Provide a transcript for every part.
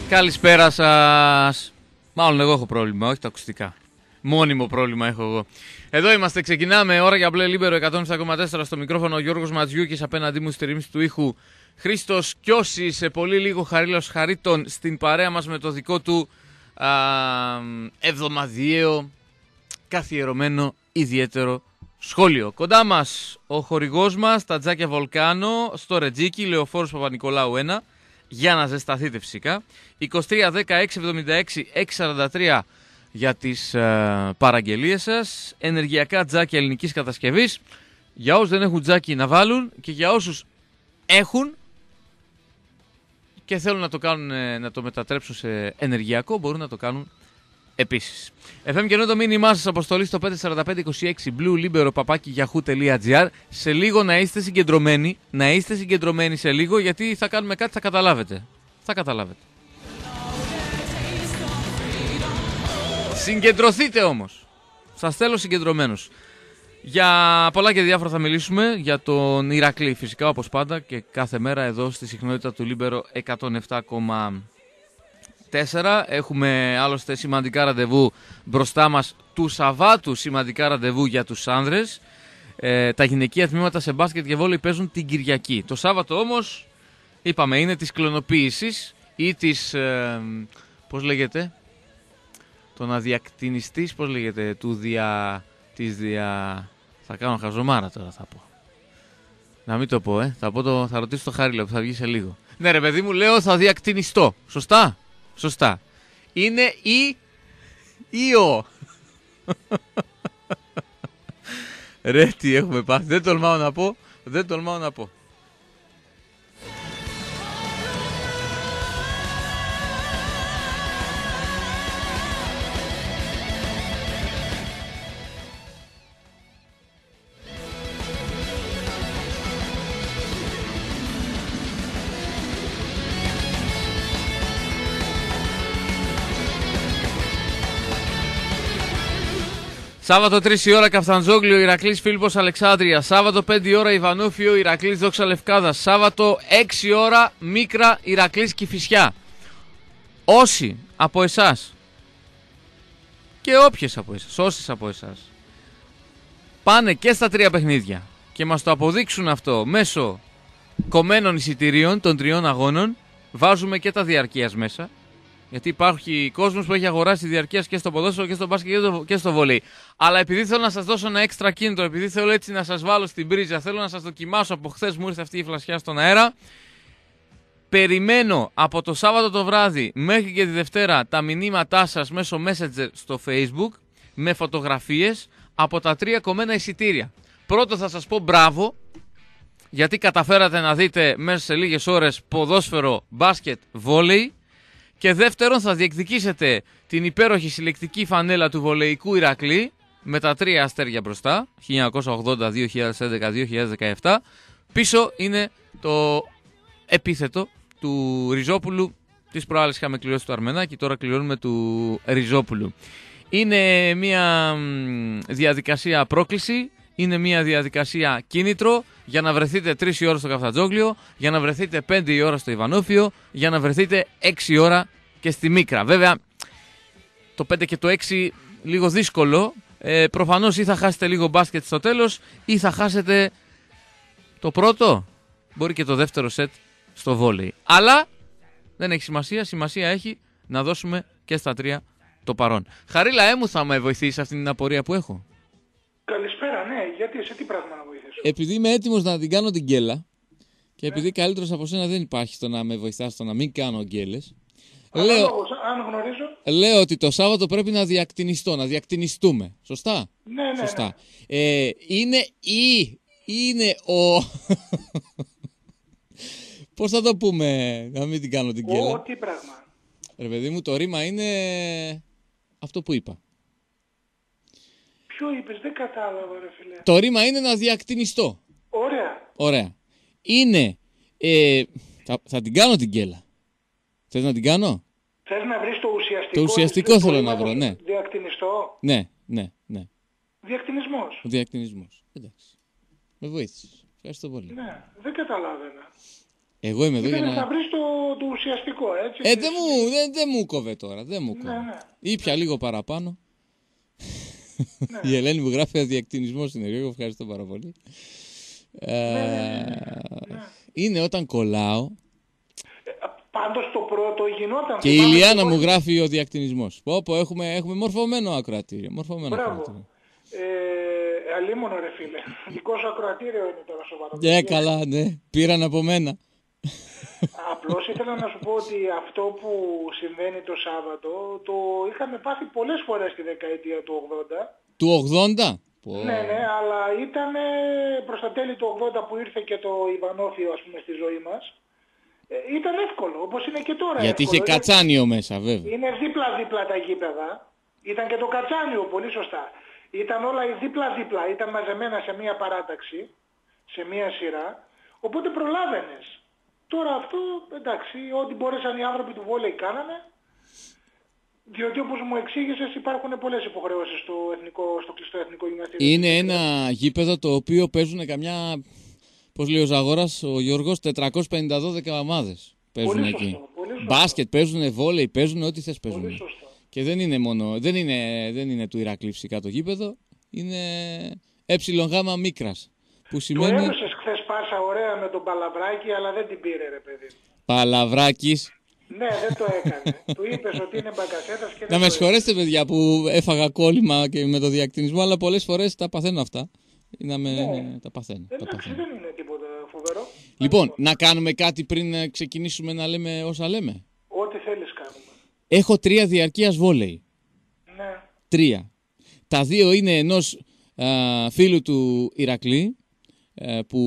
Καλησπέρα σας. Μάλλον εγώ έχω πρόβλημα, όχι τα ακουστικά. Μόνιμο πρόβλημα έχω εγώ. Εδώ είμαστε, ξεκινάμε. Ώρα για μπλε λίμπερο 107,4 στο μικρόφωνο. Ο Γιώργος Ματζιούκης, απέναντί μου στη ρύθμιση του ήχου Χρήστος Κιώσης. Σε πολύ λίγο Χαρίλαος Χαρίτων στην παρέα μας με το δικό του εβδομαδιαίο καθιερωμένο ιδιαίτερο σχόλιο. Κοντά μας ο χορηγός μας, τα τζάκια Βολκάνο, στο Ρετζίκι, Λεωφόρος Παπα-Νικολάου 1. Για να ζεσταθείτε φυσικά. 23 10 676 643 για τις παραγγελίες σας. Ενεργειακά τζάκια ελληνικής κατασκευής. Για όσους δεν έχουν τζάκι να βάλουν και για όσους έχουν και θέλουν να το κάνουν, να το μετατρέψουν σε ενεργειακό, μπορούν να το κάνουν επίσης. FM και το μήνυμά σας αποστολή στο 54526 bluelibero@yahoo.gr. Σε λίγο να είστε συγκεντρωμένοι, σε λίγο, γιατί θα κάνουμε κάτι, θα καταλάβετε. Συγκεντρωθείτε όμως. Σας θέλω συγκεντρωμένους. Για πολλά και διάφορα θα μιλήσουμε, για τον Ηρακλή φυσικά όπως πάντα και κάθε μέρα εδώ στη συχνότητα του Λίμπερο 107,4. Έχουμε άλλωστε σημαντικά ραντεβού μπροστά μας του Σαββάτου, σημαντικά ραντεβού για τους άνδρες. Τα γυναικεία τμήματα σε μπάσκετ και βόλεϊ παίζουν την Κυριακή. Το Σάββατο όμως, είπαμε, είναι της κλωνοποίησης ή της, πώς λέγεται, τον αδιακτηνιστής, πώς λέγεται, θα κάνω χαζομάρα τώρα θα πω. Να μην το πω, θα ρωτήσω το Χάριλο που θα βγει σε λίγο. Ναι ρε παιδί μου, λέω θα διακτηνιστώ. Σωστά. Είναι ή ο. Ρε τι έχουμε πάθει. Δεν τολμάω να πω. Σάββατο 3 η ώρα Καφταντζόγλιο, Ηρακλής Φίλιππος Αλεξάνδρεια. Σάββατο 5 η ώρα Ιβανούφιο, Ηρακλής Δόξα Λευκάδα. Σάββατο 6 η ώρα Μίκρα, Ηρακλής Κηφισιά. Όσοι από εσάς και όσες από εσάς πάνε και στα τρία παιχνίδια και μας το αποδείξουν αυτό μέσω κομμένων εισιτηρίων των τριών αγώνων, βάζουμε και τα διαρκείας μέσα. Γιατί υπάρχει κόσμος που έχει αγοράσει διαρκείας και στο ποδόσφαιρο και στο μπάσκετ και στο βολέι. Αλλά επειδή θέλω να σας δώσω ένα έξτρα κίνητρο, επειδή θέλω έτσι να σας βάλω στην πρίζα, θέλω να σας δοκιμάσω, από χθες μου ήρθε αυτή η φλασιά στον αέρα. Περιμένω από το Σάββατο το βράδυ μέχρι και τη Δευτέρα τα μηνύματά σας μέσω Messenger στο Facebook με φωτογραφίες από τα τρία κομμένα εισιτήρια. Πρώτο θα σας πω μπράβο, γιατί καταφέρατε να δείτε μέσα σε λίγες ώρες ποδόσφαιρο, μπάσκετ, βόλεϊ. Και δεύτερον θα διεκδικήσετε την υπέροχη συλλεκτική φανέλα του βολεϊκού Ηρακλή με τα τρία αστέρια μπροστά, 1980, 2011, 2017. Πίσω είναι το επίθετο του Ριζόπουλου. Τις προάλλες είχαμε κληρώσει του Αρμενάκη, τώρα κληρώνουμε του Ριζόπουλου. Είναι μια διαδικασία πρόκληση, είναι μια διαδικασία κίνητρο για να βρεθείτε 3 η ώρα στο Καφτατζόγλιο, για να βρεθείτε 5 η ώρα στο Ιβανόφιο, για να βρεθείτε 6 η ώρα και στη Μίκρα. Βέβαια, το 5 και το 6 λίγο δύσκολο. Προφανώς ή θα χάσετε λίγο μπάσκετ στο τέλος ή θα χάσετε το πρώτο, μπορεί και το δεύτερο σετ στο βόλεϊ. Αλλά δεν έχει σημασία, σημασία έχει να δώσουμε και στα τρία το παρόν. Χαρίλα μου, θα με βοηθήσει αυτήν την απορία που έχω. Καλησπέρα, ναι. Γιατί, σε τι πράγμα να βοηθήσω? Επειδή είμαι έτοιμος να την κάνω την γκέλα και επειδή καλύτερος από σένα δεν υπάρχει στο να με βοηθάς στο να μην κάνω γκέλες, αν γνωρίζω. Λέω ότι το Σάββατο πρέπει να διακτηνιστώ, να διακτηνιστούμε. Σωστά? Ναι. Σωστά. Είναι ο... Πώς θα το πούμε, να μην την κάνω την γκέλα? Τι πράγμα? Ρε παιδί μου, το ρήμα είναι αυτό που είπα. Ποιο είπες, δεν κατάλαβα ρε φίλε. Το ρήμα είναι να διακτηνιστώ. Ωραία. Είναι... θα την κάνω την γκέλα. Θες να την κάνω? Θες να βρεις το ουσιαστικό? Το ουσιαστικό θέλω να βρω, ναι. Διακτηνιστώ. Ναι. Διακτηνισμός. Ο διακτηνισμός. Εντάξει. Με βοήθησες. Ευχαριστώ πολύ. Ναι, δεν καταλάβαινα. Εγώ είμαι εδώ για Ήθελες να... να βρεις το ουσιαστικό, έτσι. Δεν μου κόβε τώρα, δεν μου κόβε. Ναι. Ήπια λίγο παραπάνω. Ναι. Η Ελένη μου γράφει αδιακτηνισμό στην εγώ ευχαριστώ πάρα πολύ. Ναι. Είναι όταν κολλάω. Πάντως το πρώτο γινόταν. Και η Ηλιάνα μου γράφει ο διακτηνισμός. Πω, έχουμε μορφωμένο ακροατήριο. Μπράβο. Αλίμονο ρε φίλε. Δικό σου ακροατήριο είναι τώρα σοβαρό. Καλά, ναι. Πήραν από μένα. Απλώς ήθελα να σου πω ότι αυτό που συμβαίνει το Σάββατο το είχαμε πάθει πολλές φορές τη δεκαετία του 80. Του 80? Ναι, αλλά ήταν προς τα τέλη του 80 που ήρθε και το Ιβανόφιο, ας πούμε, στη ζωή μας. Ήταν εύκολο, όπως είναι και τώρα. Γιατί εύκολο. είχε κατσάνιο μέσα, βέβαια. Είναι δίπλα-δίπλα τα γήπεδα. Ήταν και το κατσάνιο, πολύ σωστά. Ήταν όλα δίπλα-δίπλα, ήταν μαζεμένα σε μία παράταξη, σε μία σειρά. Οπότε προλάβαινες. Τώρα αυτό, εντάξει, ό,τι μπόρεσαν οι άνθρωποι του βόλεϊ κάνανε. Διότι όπως μου εξήγησες υπάρχουν πολλές υποχρεώσεις στο κλειστό εθνικό γυμναστήριο. Είναι ένα γήπεδο το οποίο παίζουν καμιά, πώς λέει ο Ζαγόρας, ο Γιώργος, 450-12 ομάδες παίζουν πολύ εκεί. Σωστό, πολύ σωστό. Μπάσκετ παίζουν, βόλεϊ παίζουν, ό,τι θες παίζουν. Πολύ σωστό. Και δεν είναι μόνο, δεν είναι του Ηρακλή φυσικά το γήπεδο, είναι ΕΓ Μίκρας. Που σημαίνει... Του έδωσες χθες πάσα ωραία με τον Παλαβράκη, αλλά δεν την πήρε ρε παιδί. Παλαβράκης. Ναι, δεν το έκανε. Του είπες ότι είναι μπακασέτας και δεν Να με συγχωρέσετε παιδιά που έφαγα κόλλημα και με το διακτηνισμό, αλλά πολλές φορές τα παθαίνω αυτά. Τα παθαίνω. Εντάξει, δεν είναι τίποτα φοβερό. Λοιπόν, να κάνουμε κάτι πριν ξεκινήσουμε να λέμε όσα λέμε. Ό,τι θέλεις κάνουμε. Έχω 3 διαρκείας βόλεϊ. Ναι. 3. Τα 2 είναι ενός φίλου του Ηρακλή που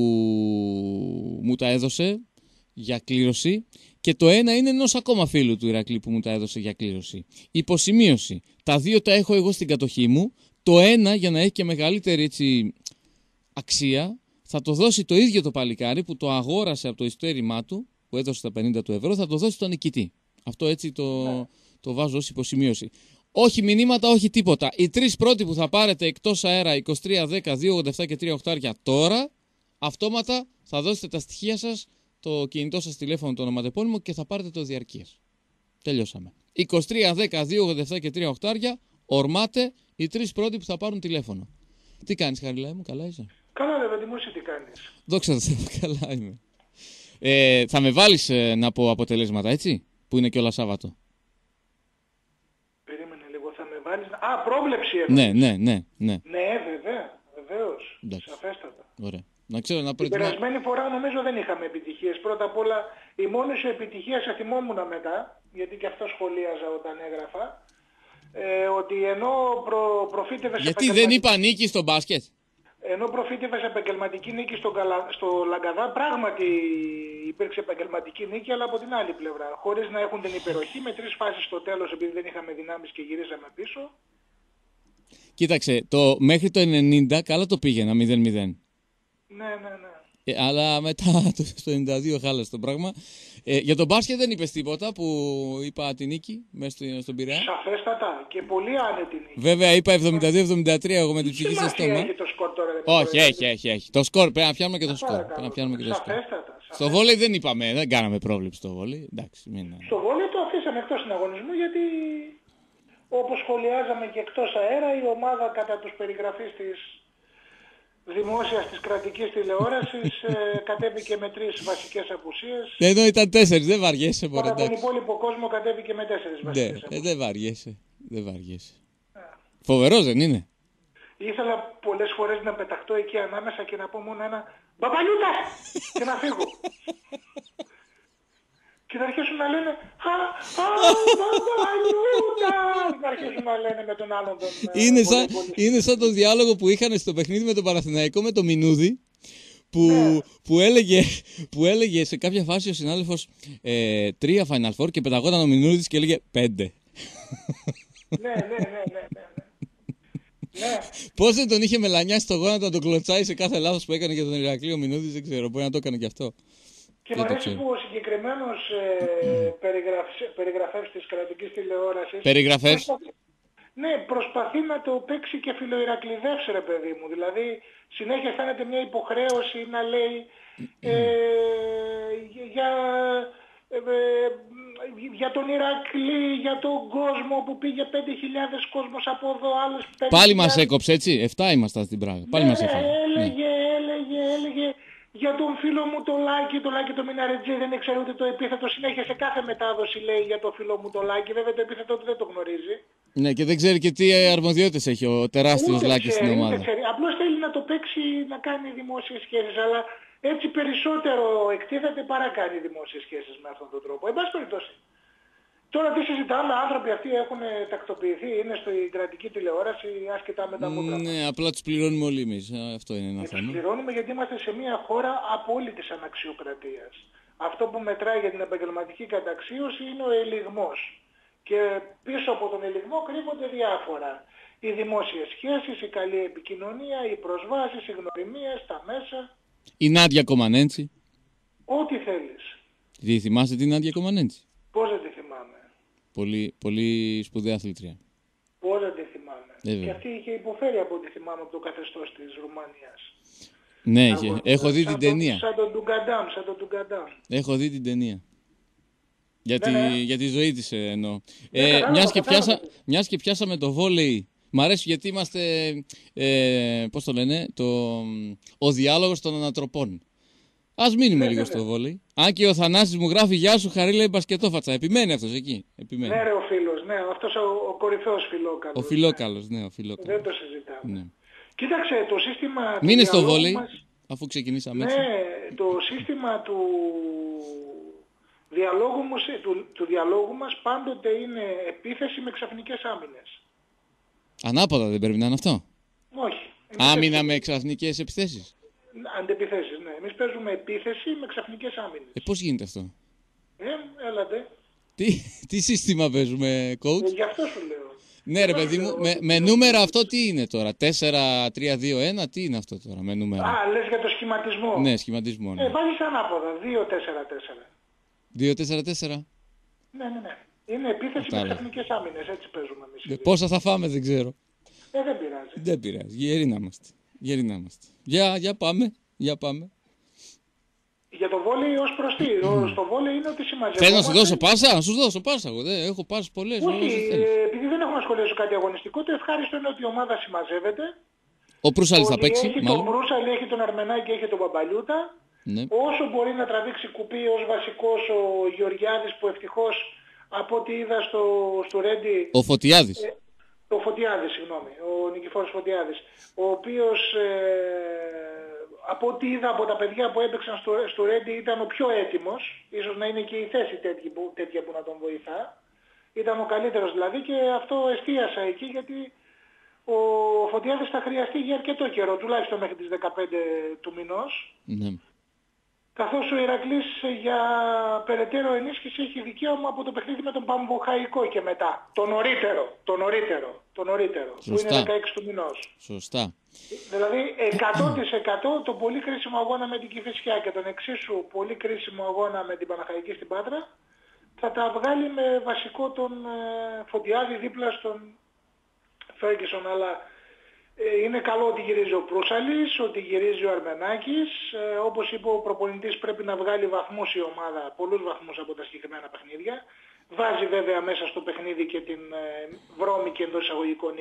μου τα έδωσε για κλήρωση και το ένα είναι ενός ακόμα φίλου του Ηρακλή που μου τα έδωσε για κλήρωση. Υποσημείωση. Τα 2 τα έχω εγώ στην κατοχή μου. Το ένα, για να έχει και μεγαλύτερη έτσι, αξία, θα το δώσει το ίδιο το παλικάρι που το αγόρασε από το ειστέρημά του, που έδωσε τα 50 του ευρώ, θα το δώσει στον νικητή. Αυτό έτσι το βάζω ως υποσημείωση. Όχι μηνύματα, όχι τίποτα. Οι 3 πρώτοι που θα πάρετε εκτός αέρα 23, 10, 2,87 και 3 οχτάρια τώρα, αυτόματα θα δώσετε τα στοιχεία σας, το κινητό σας τηλέφωνο, το ονοματεπώνυμο και θα πάρετε το διαρκείας. Τελειώσαμε. 23, 10, 2,87 και 3 οχτάρια, ορμάτε οι 3 πρώτοι που θα πάρουν τηλέφωνο. Τι κάνεις Χαριλάη μου, καλά είσαι? Καλά ρε παιδί μου, εσύ τι κάνεις? Δόξα τω Θεώ, καλά είμαι. Θα με βάλεις να πω αποτελέσματα, έτσι, που είναι και όλα Σάββατο. Περίμενε λίγο, θα με βάλεις... πρόβλεψη εδώ. Ναι. Ναι, βεβαίως. Σαφέστατα. Ωραία. Να ξέρω να Την περασμένη φορά νομίζω δεν είχαμε επιτυχίες. Πρώτα απ' όλα η μόνη σου επιτυχία σε θυμόμουν μετά, γιατί και αυτό σχολίαζα όταν έγραφα, ότι ενώ προφήτευες... Γιατί δεν είπα νίκη στο μπάσκετ? Ενώ προφήτευες επαγγελματική νίκη στο Λαγκαδά, πράγματι υπήρξε επαγγελματική νίκη, αλλά από την άλλη πλευρά. Χωρίς να έχουν την υπεροχή, με 3 φάσεις στο τέλος, επειδή δεν είχαμε δυνάμεις και γυρίζαμε πίσω. Κοίταξε, μέχρι το 90 καλά το πήγαινα 0-0. Ναι. Αλλά μετά στο 92 χάλασε το πράγμα. Για τον μπάσκετ δεν είπες τίποτα που είπα τη νίκη μέσα στον Πειραιά? Σαφέστατα και πολύ άνετη νίκη. Βέβαια είπα 72-73 εγώ με την ψυχή σε στόμα. Έχει το σκορ τώρα? Όχι, έχει. Το σκορ, πρέπει να πιάνουμε και το σκορ. Σαφέστατα. Στο βόλεϊ δεν είπαμε, δεν κάναμε πρόβλεψη στο βόλεϊ. Στο βόλεϊ το αφήσαμε εκτός συναγωνισμού γιατί όπως σχολιάζαμε και εκτός αέρα η ομάδα κατά τους περιγραφείς της δημόσιας της κρατικής τηλεόρασης κατέβηκε με 3 βασικές απουσίες. Εδώ ήταν 4, δεν βαριέσαι. Κατά τον υπόλοιπο κόσμο κατέβηκε με 4 βασικές απουσίες. Δεν βαριέσαι. Φοβερός δεν είναι? Ήθελα πολλές φορές να πεταχτώ εκεί ανάμεσα και να πω μόνο ένα «Μπαμπαλιούτα!» και να φύγω. Και να αρχίσουν να λένε «Μπαμπαλιούτα!» να αρχίσουν να λένε με τον άλλον τον... Είναι σαν το διάλογο που είχαν στο παιχνίδι με τον Παναθηναϊκό με το Μινούδη που έλεγε σε κάποια φάση ο συνάδελφος 3 Final Four και πεταγόταν ο Μινούδης και έλεγε 5. Ναι. Πώς δεν τον είχε μελανιάσει στο γόνατο να τον κλωτσάει σε κάθε λάθος που έκανε για τον Ηρακλή ο Μινούδης, δεν ξέρω, μπορεί να το έκανε κι αυτό. Και μου αρέσει που ο συγκεκριμένος περιγραφεύς της κρατικής τηλεόρασης... Περιγραφεύς. Ναι, προσπαθεί να το παίξει και φιλοηρακλειδεύσει ρε παιδί μου. Δηλαδή συνέχεια αισθάνεται μια υποχρέωση να λέει για για τον Ηρακλή, για τον κόσμο που πήγε 5.000 κόσμος από εδώ, άλλες 5.000. Πάλι μας έκοψε, έτσι. 7 ήμασταν στην Πράγα. Πάλι μας έφαγε. Έλεγε για τον φίλο μου το Λάκη το Μιναρετζή, δεν ήξερε ούτε το επίθετο, συνέχεια σε κάθε μετάδοση λέει για το φίλο μου το Λάκη, βέβαια το επίθετο του δεν το γνωρίζει. Ναι, και δεν ξέρει και τι αρμοδιότητες έχει ο τεράστιος Λάκης στην ομάδα. Απλώς θέλει να το παίξει, να κάνει δημόσιες σχέσεις, αλλά έτσι περισσότερο εκτίθεται παρά κάνει δημόσιες σχέσεις με αυτόν τον τρόπο. Εν πάση περιπτώσει. Τώρα τι συζητάμε, άνθρωποι αυτοί έχουν τακτοποιηθεί, είναι στην κρατική τηλεόραση, άσχετα με τα μούτρα. Ναι, απλά τους πληρώνουμε όλοι εμείς. Αυτό είναι ένα θέμα. Τους πληρώνουμε γιατί είμαστε σε μια χώρα απόλυτης αναξιοκρατίας. Αυτό που μετράει για την επαγγελματική καταξίωση είναι ο ελιγμός. Και πίσω από τον ελιγμό κρύβονται διάφορα. Οι δημόσιες σχέσεις, η καλή επικοινωνία, οι προσβάσεις, οι γνωριμίες, τα μέσα. Η Νάντια Κομανέντσι. Ό,τι θέλεις. Τι θυμάσαι την Νάντια Κομανέντσι? Πώς δεν τη θυμάμαι. Πολύ σπουδαία αθλήτρια. Πώς δεν τη θυμάμαι. Και αυτή είχε υποφέρει από ό,τι θυμάμαι από το καθεστώς της Ρουμανίας. Ναι, έχω δει την ταινία. Σαν τον Ντουγκαντάμ. Έχω δει την ταινία. Για τη ζωή της εννοώ. Μιας και πιάσαμε το βόλεϊ. Μ' αρέσει γιατί είμαστε, πώς το λένε, ο διάλογος των ανατροπών. Ας μείνουμε λίγο στο βόλεϊ. Αν και ο Θανάσης μου γράφει «Γεια σου Χαρίλα η μπασκετόφατσα». Επιμένει αυτός εκεί. Επιμένει. Ναι ρε ο φίλος, ναι, αυτός ο κορυφαίος φιλόκαλος. Ο φιλόκαλος, ναι, ο φιλόκαλος. Δεν το συζητάμε. Ναι. Κοίταξε, το σύστημα... Μείνε στο βόλεϊ, αφού ξεκινήσαμε έτσι. Ναι, το σύστημα του διαλόγου μας πάντοτε είναι επίθεση με ξαφνικές άμυνες. Ανάποδα δεν πρέπει να είναι αυτό? Όχι. Άμυνα με ξαφνικές επιθέσεις. Αντεπιθέσεις, ναι. Εμείς παίζουμε επίθεση με ξαφνικές άμυνες. Πώς γίνεται αυτό? Έλατε. Τι σύστημα παίζουμε, coach? Γι' αυτό σου λέω. Ναι ρε παιδί μου, με νούμερα αυτό τι είναι τώρα? 4-3-2-1, τι είναι αυτό τώρα με νούμερα? Α, λες για το σχηματισμό. Ναι, σχηματισμό. Ναι. Βάζεις ανάποδα, 2-4-4. 2-4-4. Ναι. Είναι επίθεση με ξαφνικές άμυνες, έτσι παίζουμε εμείς. Πόσα θα φάμε δεν ξέρω. Δεν πειράζει. Δεν πειράζει, γεροί να είμαστε. Για πάμε. Για το βόλεϊ ως προς τι? Στο βόλεϊ είναι ότι συμμαζεύουμε. Θέλω να σου δώσω πάσα, να σου δώσω πάσα. Εγώ δεν έχω πάσει πολλές. Όχι, επειδή δεν έχω να σχολιάσω κάτι αγωνιστικό, το ευχάριστο είναι ότι η ομάδα συμμαζεύεται. Ο Προύσαλης θα παίξει. Έχει τον Προύσαλη, έχει τον Αρμενάκη, έχει τον Παπαλιούτα. Ναι. Όσο μπορεί να τραβήξει κουπί ως βασικός ο Γεωργιάδης, που ευτυχώς από ό,τι είδα στο Ρέντι... Ο Φωτιάδης. Ο Φωτιάδης, συγγνώμη, ο Νικηφόρος Φωτιάδης, ο οποίος από ό,τι είδα από τα παιδιά που έπαιξαν στο Ρέντι ήταν ο πιο έτοιμος, ίσως να είναι και η θέση τέτοια που να τον βοηθά. Ήταν ο καλύτερος δηλαδή και αυτό εστίασα εκεί γιατί ο Φωτιάδης θα χρειαστεί για αρκετό καιρό, τουλάχιστον μέχρι τις 15 του μηνός. Ναι. Καθώς ο Ηρακλής για περαιτέρω ενίσχυση έχει δικαίωμα από το παιχνίδι με τον Παμβουχαϊκό και μετά. Το νωρίτερο, που είναι 16 του μηνός. Σωστά. Δηλαδή 100% το πολύ κρίσιμο αγώνα με την Κηφισιά και τον εξίσου πολύ κρίσιμο αγώνα με την Παναχαϊκή στην Πάτρα θα τα βγάλει με βασικό τον Φωτιάδη δίπλα στον Φέργκισον, αλλά είναι καλό ότι γυρίζει ο Προύσαλης, ότι γυρίζει ο Αρμενάκης. Όπως είπε ο προπονητής, πρέπει να βγάλει βαθμούς η ομάδα, πολλούς βαθμούς από τα συγκεκριμένα παιχνίδια. Βάζει βέβαια μέσα στο παιχνίδι και την βρώμικη εντός εισαγωγικών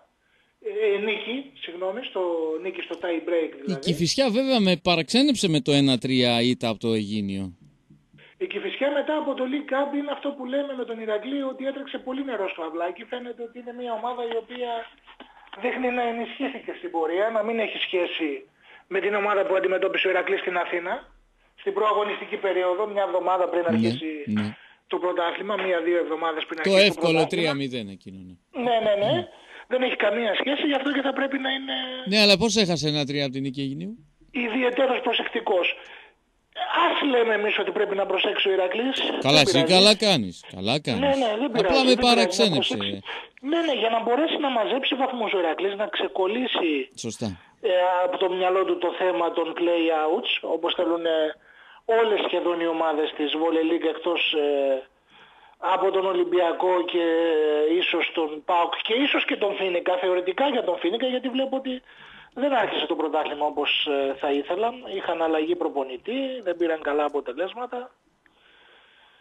νίκη στο tie break δηλαδή. Η Κηφισιά βέβαια με παραξένεψε με το 1-3 ήττα από το Αιγίνιο. Η Κηφισιά μετά από το League Cup είναι αυτό που λέμε με τον Ηρακλή, ότι έτρεξε πολύ νερό στο αυλάκι. Φαίνεται ότι είναι μια ομάδα η οποία δείχνει να ενισχύθηκε στην πορεία, να μην έχει σχέση με την ομάδα που αντιμετώπισε ο Ηρακλής στην Αθήνα, στην προαγωνιστική περίοδο, μια εβδομάδα πριν αρχίσει το πρωτάθλημα, 1-2 εβδομάδες πριν αρχίσει το πρωτάθλημα. Το εύκολο 3-0 εκείνο. Ναι. Δεν έχει καμία σχέση, γι' αυτό και θα πρέπει να είναι... Ναι, αλλά πώς έχασε 1-3 από την νίκη Αιγινίου? Ιδιαιτέρως προσεκτικός. Ας λέμε εμείς ότι πρέπει να προσέξει ο Ηρακλής. Καλά, εσύ καλά κάνεις. Ναι, δεν πειράζει. Απλά με παραξένεψε. Ναι, για να μπορέσει να μαζέψει βαθμούς ο Ηρακλής, να ξεκολλήσει από το μυαλό του το θέμα των play-outs, όπως θέλουν όλες σχεδόν οι ομάδες της Volley League εκτός από τον Ολυμπιακό και ίσως τον ΠΑΟΚ και ίσως και τον Φίνικα, θεωρητικά για τον Φίνικα, γιατί βλέπω ότι δεν άρχισε το πρωτάθλημα όπως θα ήθελαν. Είχαν αλλαγή προπονητή, δεν πήραν καλά αποτελέσματα.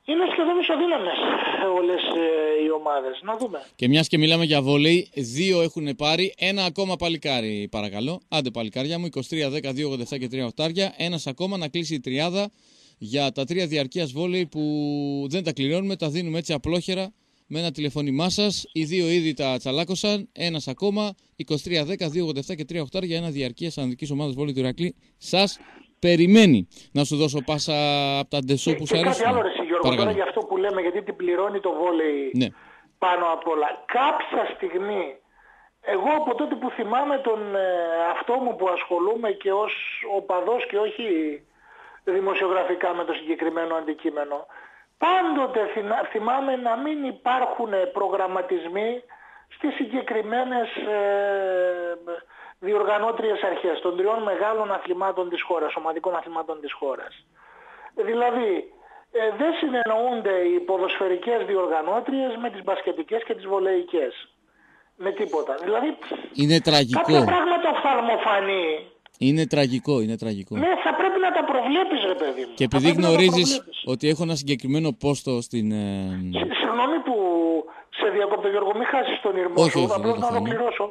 είναι σχεδόν ισοδύναμες όλες οι ομάδες. Να δούμε. Και μιας και μιλάμε για βόλεϊ, 2 έχουν πάρει, ένα ακόμα παλικάρι παρακαλώ. Άντε παλικάρια μου, 23, 10, 2, 87 και 3 οχτάρια. Ένας ακόμα να κλείσει η τριάδα για τα 3 διαρκείας βόλεϊ που δεν τα κληρώνουμε, τα δίνουμε έτσι απλόχερα με ένα τηλεφώνημά σας. Οι 2 ήδη τα τσαλάκωσαν, ένας ακόμα, 23, 10, 2, 87 και 3 οχτάρια, ένα διαρκείας ανδικής ομάδας βόλεϊ του Ηρακλή. Σας περιμένει. Να σου δώσω πάσα από τα ντεσό που σου αρέσουν. Και κάτι άλλο, ρε Γιώργο, τώρα για αυτό που λέμε, γιατί την πληρώνει το βόλεϊ πάνω απ' όλα. Κάποια στιγμή, εγώ από τότε που θυμάμαι τον αυτό μου που ασχολούμαι και ως οπαδός και όχι δημοσιογραφικά με το συγκεκριμένο αντικείμενο, πάντοτε θυμάμαι να μην υπάρχουν προγραμματισμοί στις συγκεκριμένες διοργανώτριες αρχές των 3 μεγάλων αθλημάτων της χώρας, ομαδικών αθλημάτων της χώρας. Δηλαδή, δεν συνεννοούνται οι ποδοσφαιρικές διοργανώτριες με τις μπασκετικές και τις βολεϊκές. Με τίποτα. Δηλαδή, είναι τραγικό. Κάποια πράγματα οφθαλμοφανή. Είναι τραγικό, είναι τραγικό. Ναι, θα πρέπει να τα προβλέπεις, ρε παιδί μου. Και επειδή γνωρίζεις ότι έχω ένα συγκεκριμένο πόστο στην... Συγγνώμη που σε διακόπτω, Γιώργο, μην χάσεις τον ήρμό σου, απλώς να ολοκληρώσω.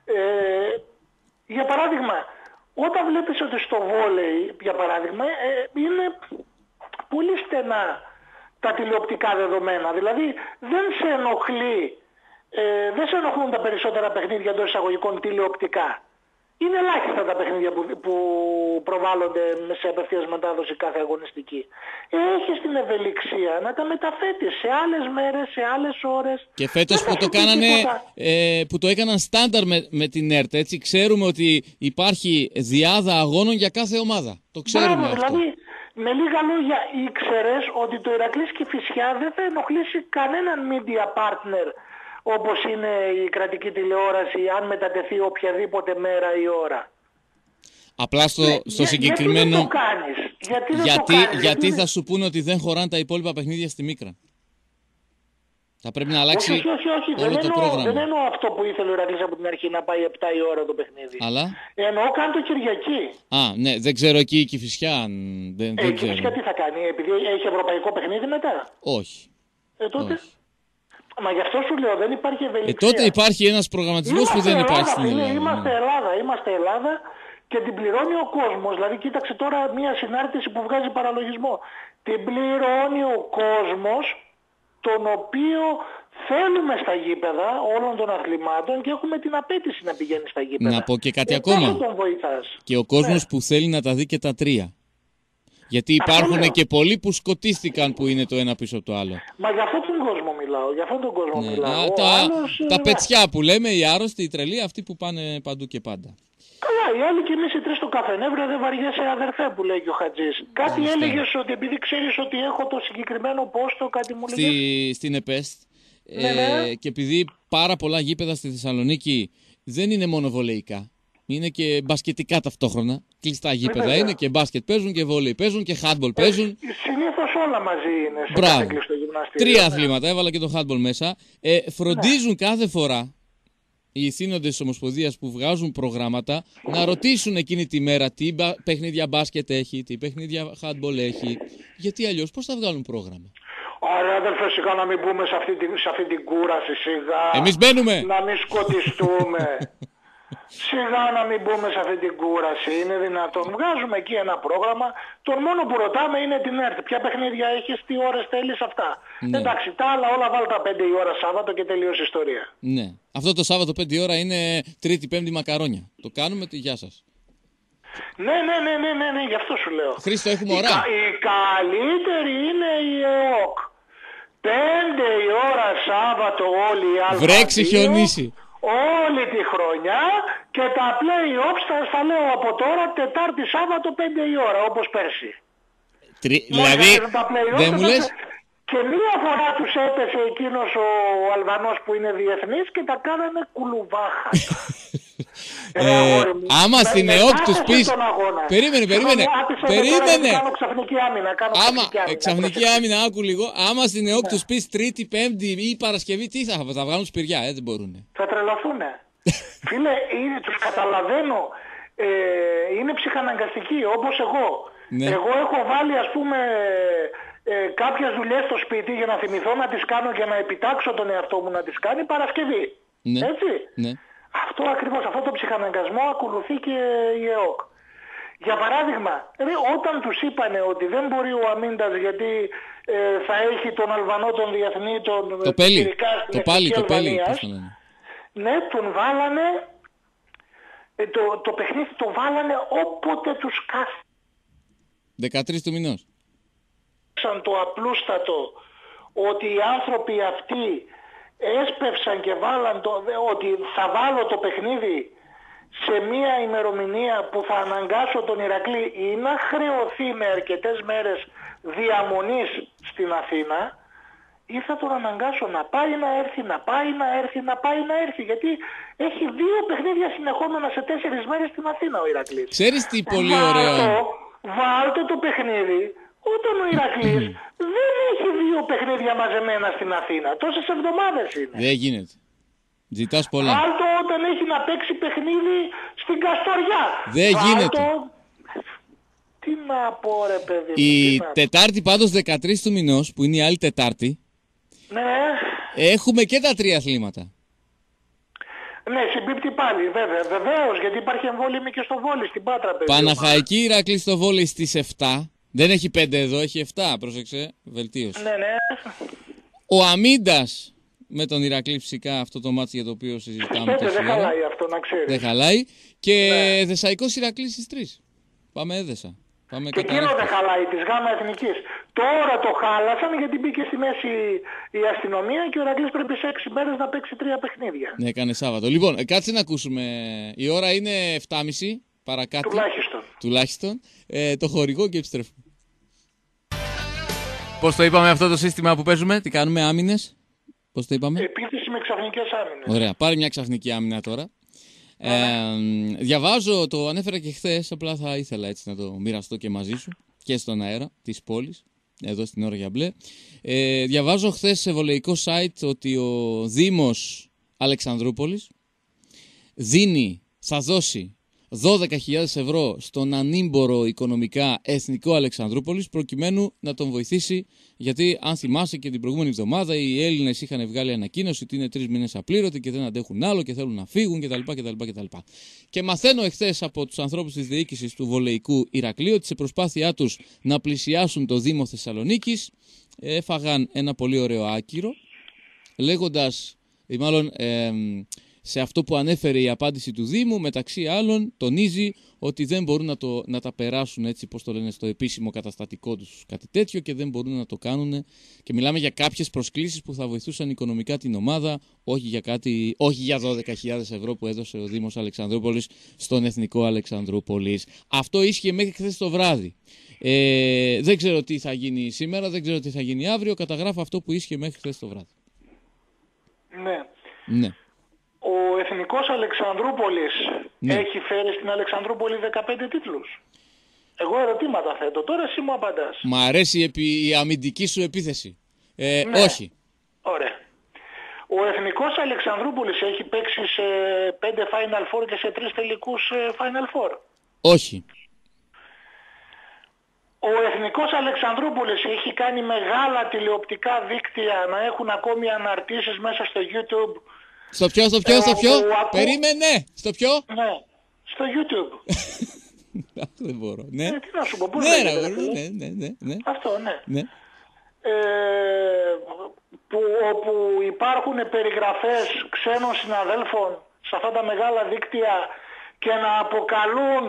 Για παράδειγμα, όταν βλέπεις ότι στο βόλεϊ, για παράδειγμα, είναι πολύ στενά τα τηλεοπτικά δεδομένα. Δηλαδή δεν σε ενοχλεί, δεν σε ενοχλούν τα περισσότερα παιχνίδια εντός εισαγωγικών τηλεοπτικά. Είναι ελάχιστα τα παιχνίδια που προβάλλονται σε απευθείας μετάδοση κάθε αγωνιστική. Έχεις την ευελιξία να τα μεταθέτεις σε άλλες μέρες, σε άλλες ώρες. Και φέτος που το κάνανε, που το έκαναν στάνταρ με την ΕΡΤ, έτσι, ξέρουμε ότι υπάρχει διάδα αγώνων για κάθε ομάδα. Το ξέρουμε αυτό. Δηλαδή, με λίγα λόγια, ήξερες ότι το Ηρακλής Κηφισιά δεν θα ενοχλήσει κανέναν media partner όπως είναι η κρατική τηλεόραση, αν μετατεθεί οποιαδήποτε μέρα ή ώρα. Απλά στο συγκεκριμένο... Γιατί δεν το κάνεις? Γιατί θα σου πούνε ότι δεν χωράνε τα υπόλοιπα παιχνίδια στη Μίκρα. Θα πρέπει να αλλάξει όλο το πρόγραμμα. Δεν εννοώ αυτό που ήθελε ο Ηρακλής από την αρχή, να πάει 7 η ώρα το παιχνίδι. Αλλά... Εννοώ κάνει το Κυριακή. Ναι, δεν ξέρω εκεί η Κηφισιά. Δεν η Κηφισιά τι θα κάνει, επειδή έχει ευρωπαϊκό παιχνίδι μετά? Όχι. Τότε... Όχι. Μα γι' αυτό σου λέω, δεν υπάρχει ευελιξία. Τότε υπάρχει ένας προγραμματισμός που δεν υπάρχει στην Ελλάδα. Είμαστε Ελλάδα και την πληρώνει ο κόσμος. Δηλαδή κοίταξε τώρα μια συνάρτηση που βγάζει παραλογισμό. Την πληρώνει ο κόσμος, τον οποίο θέλουμε στα γήπεδα όλων των αθλημάτων και έχουμε την απέτηση να πηγαίνει στα γήπεδα. Να πω και κάτι ακόμα. Τον βοηθάς. Και ο κόσμος που θέλει να τα δει και τα 3. Γιατί υπάρχουν και πολλοί που σκοτίστηκαν που είναι το ένα πίσω από το άλλο. Μα για αυτόν τον κόσμο μιλάω. Για αυτόν τον κόσμο μιλάω. Τα πετσιά που λέμε, οι άρρωστοι, οι τρελοί, αυτοί που πάνε παντού και πάντα. Καλά, οι άλλοι και εμείς οι 3 στο καφενεύρα δεν βαριέσαι, αδερφέ, που λέει και ο Χατζής. Κάτι έλεγες ότι επειδή ξέρεις ότι έχω το συγκεκριμένο πόστο, κάτι μου λέγες. Στην ΕΠΕΣΤ. Και επειδή πάρα πολλά γήπεδα στη Θεσσαλονίκη δεν είναι μόνο βολεϊκά. Είναι και μπασκετικά ταυτόχρονα. Κλειστά γήπεδα είναι και μπάσκετ παίζουν και βόλεϊ παίζουν και χάντμπολ παίζουν. Συνήθως όλα μαζί είναι σε κάθε κλειστό γυμναστήριο. 3 αθλήματα, έβαλα και το χάντμπολ μέσα. Φροντίζουν κάθε φορά οι θύνοντες της Ομοσπονδίας που βγάζουν προγράμματα να ρωτήσουν εκείνη τη μέρα τι παιχνίδια μπάσκετ έχει, τι παιχνίδια χάντμπολ έχει. Γιατί αλλιώς πώς θα βγάλουν πρόγραμμα. Ωραία, αδελφέ, σιγά να μην μπούμε σε αυτή την κούραση, σιγά. Εμείς μπαίνουμε. Να μην σκοτιστούμε. Σιγά να μην μπούμε σε αυτή την κούραση. Είναι δυνατόν? Βγάζουμε εκεί ένα πρόγραμμα. Τον μόνο που ρωτάμε είναι την ΕΡΤ. Ποια παιχνίδια έχεις, τι ώρες θέλεις, αυτά. Ναι. Εντάξει, τα άλλα όλα βάλω τα 5 η ώρα Σάββατο και τελείωσε η ιστορία. Ναι. Αυτό το Σάββατο 5 η ώρα είναι Τρίτη-Πέμπτη μακαρόνια. Το κάνουμε, γεια σας. Ναι, γι' αυτό σου λέω. Χρήστο, έχουμε ώρα. Η καλύτερη είναι η ΕΟΚ. 5 η ώρα Σάββατο όλοι οι άλλοι. Βρέξει, χιονίσει. Όλη τη χρονιά και τα play-offs θα λέω από τώρα Τετάρτη Σάββατο 5 η ώρα όπως πέρσι. Δηλαδή δεν μου λες. Και μία φορά τους έπεσε εκείνος ο Αλβανός που είναι διεθνής και τα κάνανε κουλουβάχα. Άμα στην ΕΟΚ τους πεις. Περίμενε. Κάνω ξαφνική άμυνα. Ξαφνική άμυνα, άκου λίγο. Άμα στην ΕΟΚ τους πεις Τρίτη, Πέμπτη ή Παρασκευή, τι θα βγάλουν σπηριά, δεν μπορούνε. Θα τρελαθούνε. Φίλε, τους καταλαβαίνω. Είναι ψυχαναγκαστικοί όπως εγώ. Ναι. Εγώ έχω βάλει ας πούμε κάποιες δουλειές στο σπίτι για να θυμηθώ να τις κάνω και να επιτάξω τον εαυτό μου να τις κάνει Παρασκευή. Ναι. Έτσι. Ναι. Αυτό ακριβώς, αυτό το ψυχαναγκασμό ακολουθεί και η ΕΟΚ. Για παράδειγμα, όταν τους είπανε ότι δεν μπορεί ο Αμίντας γιατί θα έχει τον Αλβανό, τον διεθνή, το Πέλη, ναι, τον βάλανε, το παιχνίδι το βάλανε όποτε τους κάθε. 13 του μηνός. Σαν το απλούστατο ότι οι άνθρωποι αυτοί έσπευσαν και βάλαν ότι θα βάλω το παιχνίδι σε μία ημερομηνία που θα αναγκάσω τον Ηρακλή ή να χρεωθεί με αρκετές μέρες διαμονής στην Αθήνα ή θα τον αναγκάσω να πάει να έρθει, να πάει να έρθει, να πάει να έρθει, γιατί έχει 2 παιχνίδια συνεχόμενα σε 4 μέρες στην Αθήνα ο Ηρακλής. Ξέρεις τι πολύ ωραίο. Βάλτε το παιχνίδι όταν ο Ηρακλής δεν έχει 2 παιχνίδια μαζεμένα στην Αθήνα. Τόσες εβδομάδες είναι. Δεν γίνεται. Ζητάς πολλά. Βάλτε όταν έχει να παίξει παιχνίδι στην Καστοριά. Δεν γίνεται. Τι να πω ρε παιδί. Η Τετάρτη πάντως 13 του μηνός, που είναι η άλλη Τετάρτη, ναι. Έχουμε και τα 3 αθλήματα. Ναι, συμπίπτει πάλι, βέβαια. Βεβαίως, γιατί υπάρχει εμβόλυμη και στο βόλι, στην Πάτρα, παιδί. Παναχαϊκή Ηρακλή στο βόλι στις 7. Δεν έχει 5 εδώ, έχει 7. Πρόσεξε, βελτίωση. Ναι, ναι. Ο Αμίντας με τον Ηρακλή, φυσικά, αυτό το μάτι για το οποίο συζητάμε. Δεν χαλάει αυτό, να ξέρεις. Δεν χαλάει. Και ναι. Δεσσαϊκός Ηρακλής στις 3. Πάμε Έδεσα. Και εκείνο δεν χαλάει της ΓΑΜΑ Εθνικής. Τώρα το χάλασαν γιατί μπήκε στη μέση η αστυνομία και ο Ηρακλής πρέπει σε 6 μέρες να παίξει 3 παιχνίδια. Ναι, έκανε Σάββατο. Λοιπόν, κάτσε να ακούσουμε. Η ώρα είναι 7.30 παρακάτω. Τουλάχιστον. Το χορηγό και επιστρέφουμε. Πώς το είπαμε αυτό το σύστημα που παίζουμε? Τι κάνουμε, άμυνες? Πώς το είπαμε? Επίθεση με ξαφνικές άμυνες. Ωραία, πάρε μια ξαφνική άμυνα τώρα. Διαβάζω, το ανέφερα και χθες, απλά θα ήθελα έτσι να το μοιραστώ και μαζί σου και στον αέρα της πόλης, εδώ στην Ώρα για Μπλε. Διαβάζω χθες σε βολεϊκό site ότι ο Δήμος Αλεξανδρούπολης θα δώσει 12.000 ευρώ στον ανήμπορο οικονομικά Εθνικό Αλεξανδρούπολης προκειμένου να τον βοηθήσει, γιατί αν θυμάσαι και την προηγούμενη εβδομάδα οι Έλληνες είχαν βγάλει ανακοίνωση ότι είναι 3 μήνες απλήρωτοι και δεν αντέχουν άλλο και θέλουν να φύγουν κτλ. Και μαθαίνω εχθές από τους ανθρώπους της διοίκησης του βολεϊκού Ηρακλείου ότι σε προσπάθειά τους να πλησιάσουν το Δήμο Θεσσαλονίκης έφαγαν ένα πολύ ωραίο άκυρο, λέγοντας, μάλλον σε αυτό που ανέφερε η απάντηση του Δήμου, μεταξύ άλλων, τονίζει ότι δεν μπορούν να τα περάσουν έτσι, πώς το λένε, στο επίσημο καταστατικό τους κάτι τέτοιο και δεν μπορούν να το κάνουν. Και μιλάμε για κάποιες προσκλήσεις που θα βοηθούσαν οικονομικά την ομάδα, όχι για 12.000 ευρώ που έδωσε ο Δήμος Αλεξανδρούπολης στον Εθνικό Αλεξανδρούπολης. Αυτό ίσχυε μέχρι χθες το βράδυ. Δεν ξέρω τι θα γίνει σήμερα, δεν ξέρω τι θα γίνει αύριο. Καταγράφω αυτό που ίσχυε μέχρι χθες το βράδυ. Ναι. Ο Εθνικός Αλεξανδρούπολης έχει φέρει στην Αλεξανδρούπολη 15 τίτλους. Εγώ ερωτήματα θέτω, τώρα εσύ μου απαντάς. Μ' αρέσει η αμυντική σου επίθεση. Όχι. Ωραία. Ο Εθνικός Αλεξανδρούπολης έχει παίξει σε 5 Final Four και σε 3 τελικούς Final Four. Όχι. Ο Εθνικός Αλεξανδρούπολης έχει κάνει μεγάλα τηλεοπτικά δίκτυα να έχουν ακόμη αναρτήσεις μέσα στο YouTube. Στο ποιο? Περίμενε! Στο ποιο? Ναι, στο YouTube. Δεν μπορώ. Ναι. Τι να σου πω, πώς ναι. Αυτό, ναι. Όπου υπάρχουν περιγραφές ξένων συναδέλφων σε αυτά τα μεγάλα δίκτυα και να αποκαλούν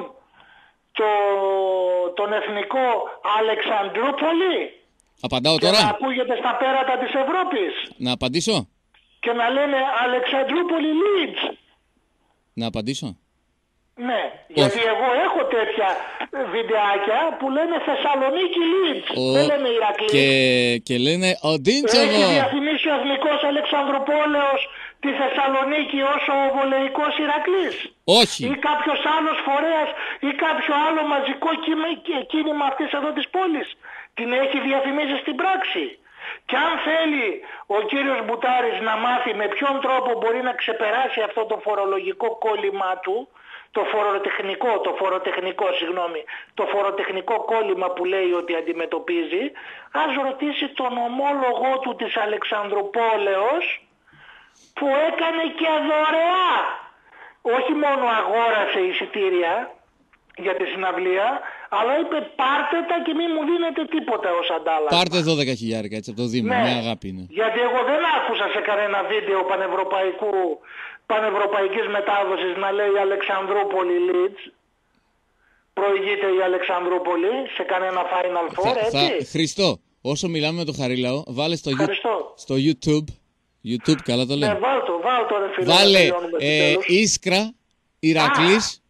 τον Εθνικό Αλεξανδρούπολη. Απαντάω τώρα. Και να ακούγεται στα πέρατα της Ευρώπης. Να απαντήσω. Και να λένε Αλεξανδρούπολη Leeds. Να απαντήσω. Ναι, γιατί εγώ έχω τέτοια βιντεάκια που λένε Θεσσαλονίκη Leeds. Δεν λένε Ηρακλή. Και λένε Οντίντσεβο. Έχει διαφημίσει ο Εθνικός Αλεξανδροπόλεως τη Θεσσαλονίκη ως ο βολεϊκός Ηρακλής. Όχι. Ή κάποιος άλλος φορέας ή κάποιο άλλο μαζικό κίνημα αυτής εδώ της πόλης. Την έχει διαφημίσει στην πράξη. Και αν θέλει ο κύριος Μπουτάρης να μάθει με ποιον τρόπο μπορεί να ξεπεράσει αυτό το φορολογικό κόλλημά του, το φοροτεχνικό κόλλημα που λέει ότι αντιμετωπίζει, ας ρωτήσει τον ομόλογό του της Αλεξανδρουπόλεως που έκανε και δωρεά. Όχι μόνο αγόρασε εισιτήρια για τη συναυλία, αλλά είπε πάρτε τα και μην μου δίνετε τίποτα ως αντάλλαγμα. Πάρτε 12.000 έτσι από το Δήμο, Ναι, με αγάπη είναι. γιατί εγώ δεν άκουσα σε κανένα βίντεο πανευρωπαϊκής μετάδοσης να λέει Αλεξανδρούπολη Leeds. Προηγείται η Αλεξανδρούπολη σε κανένα Final Four, έτσι. Χριστό, όσο μιλάμε με το Χαρίλαο, βάλε στο YouTube. YouTube, καλά το λέω. Ναι, βάλ' το ρε φίλε. Βάλε Ίσκρα, Ηρακλής,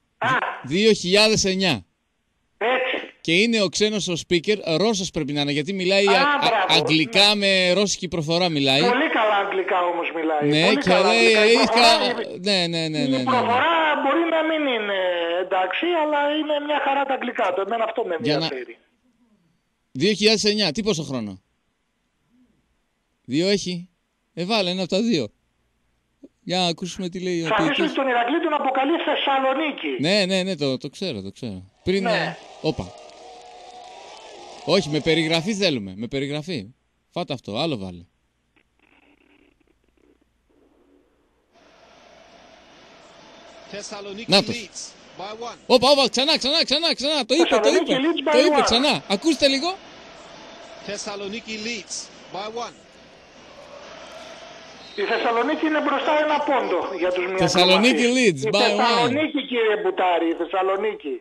2009. Έτσι. Και είναι ο ξένος ο speaker, Ρώσος πρέπει να είναι, γιατί μιλάει αγγλικά με ρώσικη προφορά μιλάει. Πολύ καλά αγγλικά όμως μιλάει. Ναι, πολύ και καλά λέει αγγλικά. ναι. Η προφορά μπορεί να μην είναι εντάξει, αλλά είναι μια χαρά τα αγγλικά του. Εμένα αυτό με ενδιαφέρει. 2009, τι πόσο χρόνο? 2 έχει. Βάλε ένα από τα 2. Για να ακούσουμε τι λέει ο Θα αφήσουμε τον Ηρακλή τον αποκαλεί Θεσσαλονίκη. Ναι, το ξέρω. Πριν, Ναι. όπα. Όχι, με περιγραφή θέλουμε, με περιγραφή. Φάτε αυτό, άλλο βάλε. Νάτος. Όπα, ξανά, το είπε ξανά. Ακούστε λίγο. Thessaloniki leads by 1. Η Θεσσαλονίκη είναι μπροστά ένα πόντο για τους μυακρομαθείς. Θεσσαλονίκη leads Η by 1. Θεσσαλονίκη κύριε Μπουτάρη, η Θεσσαλονίκη.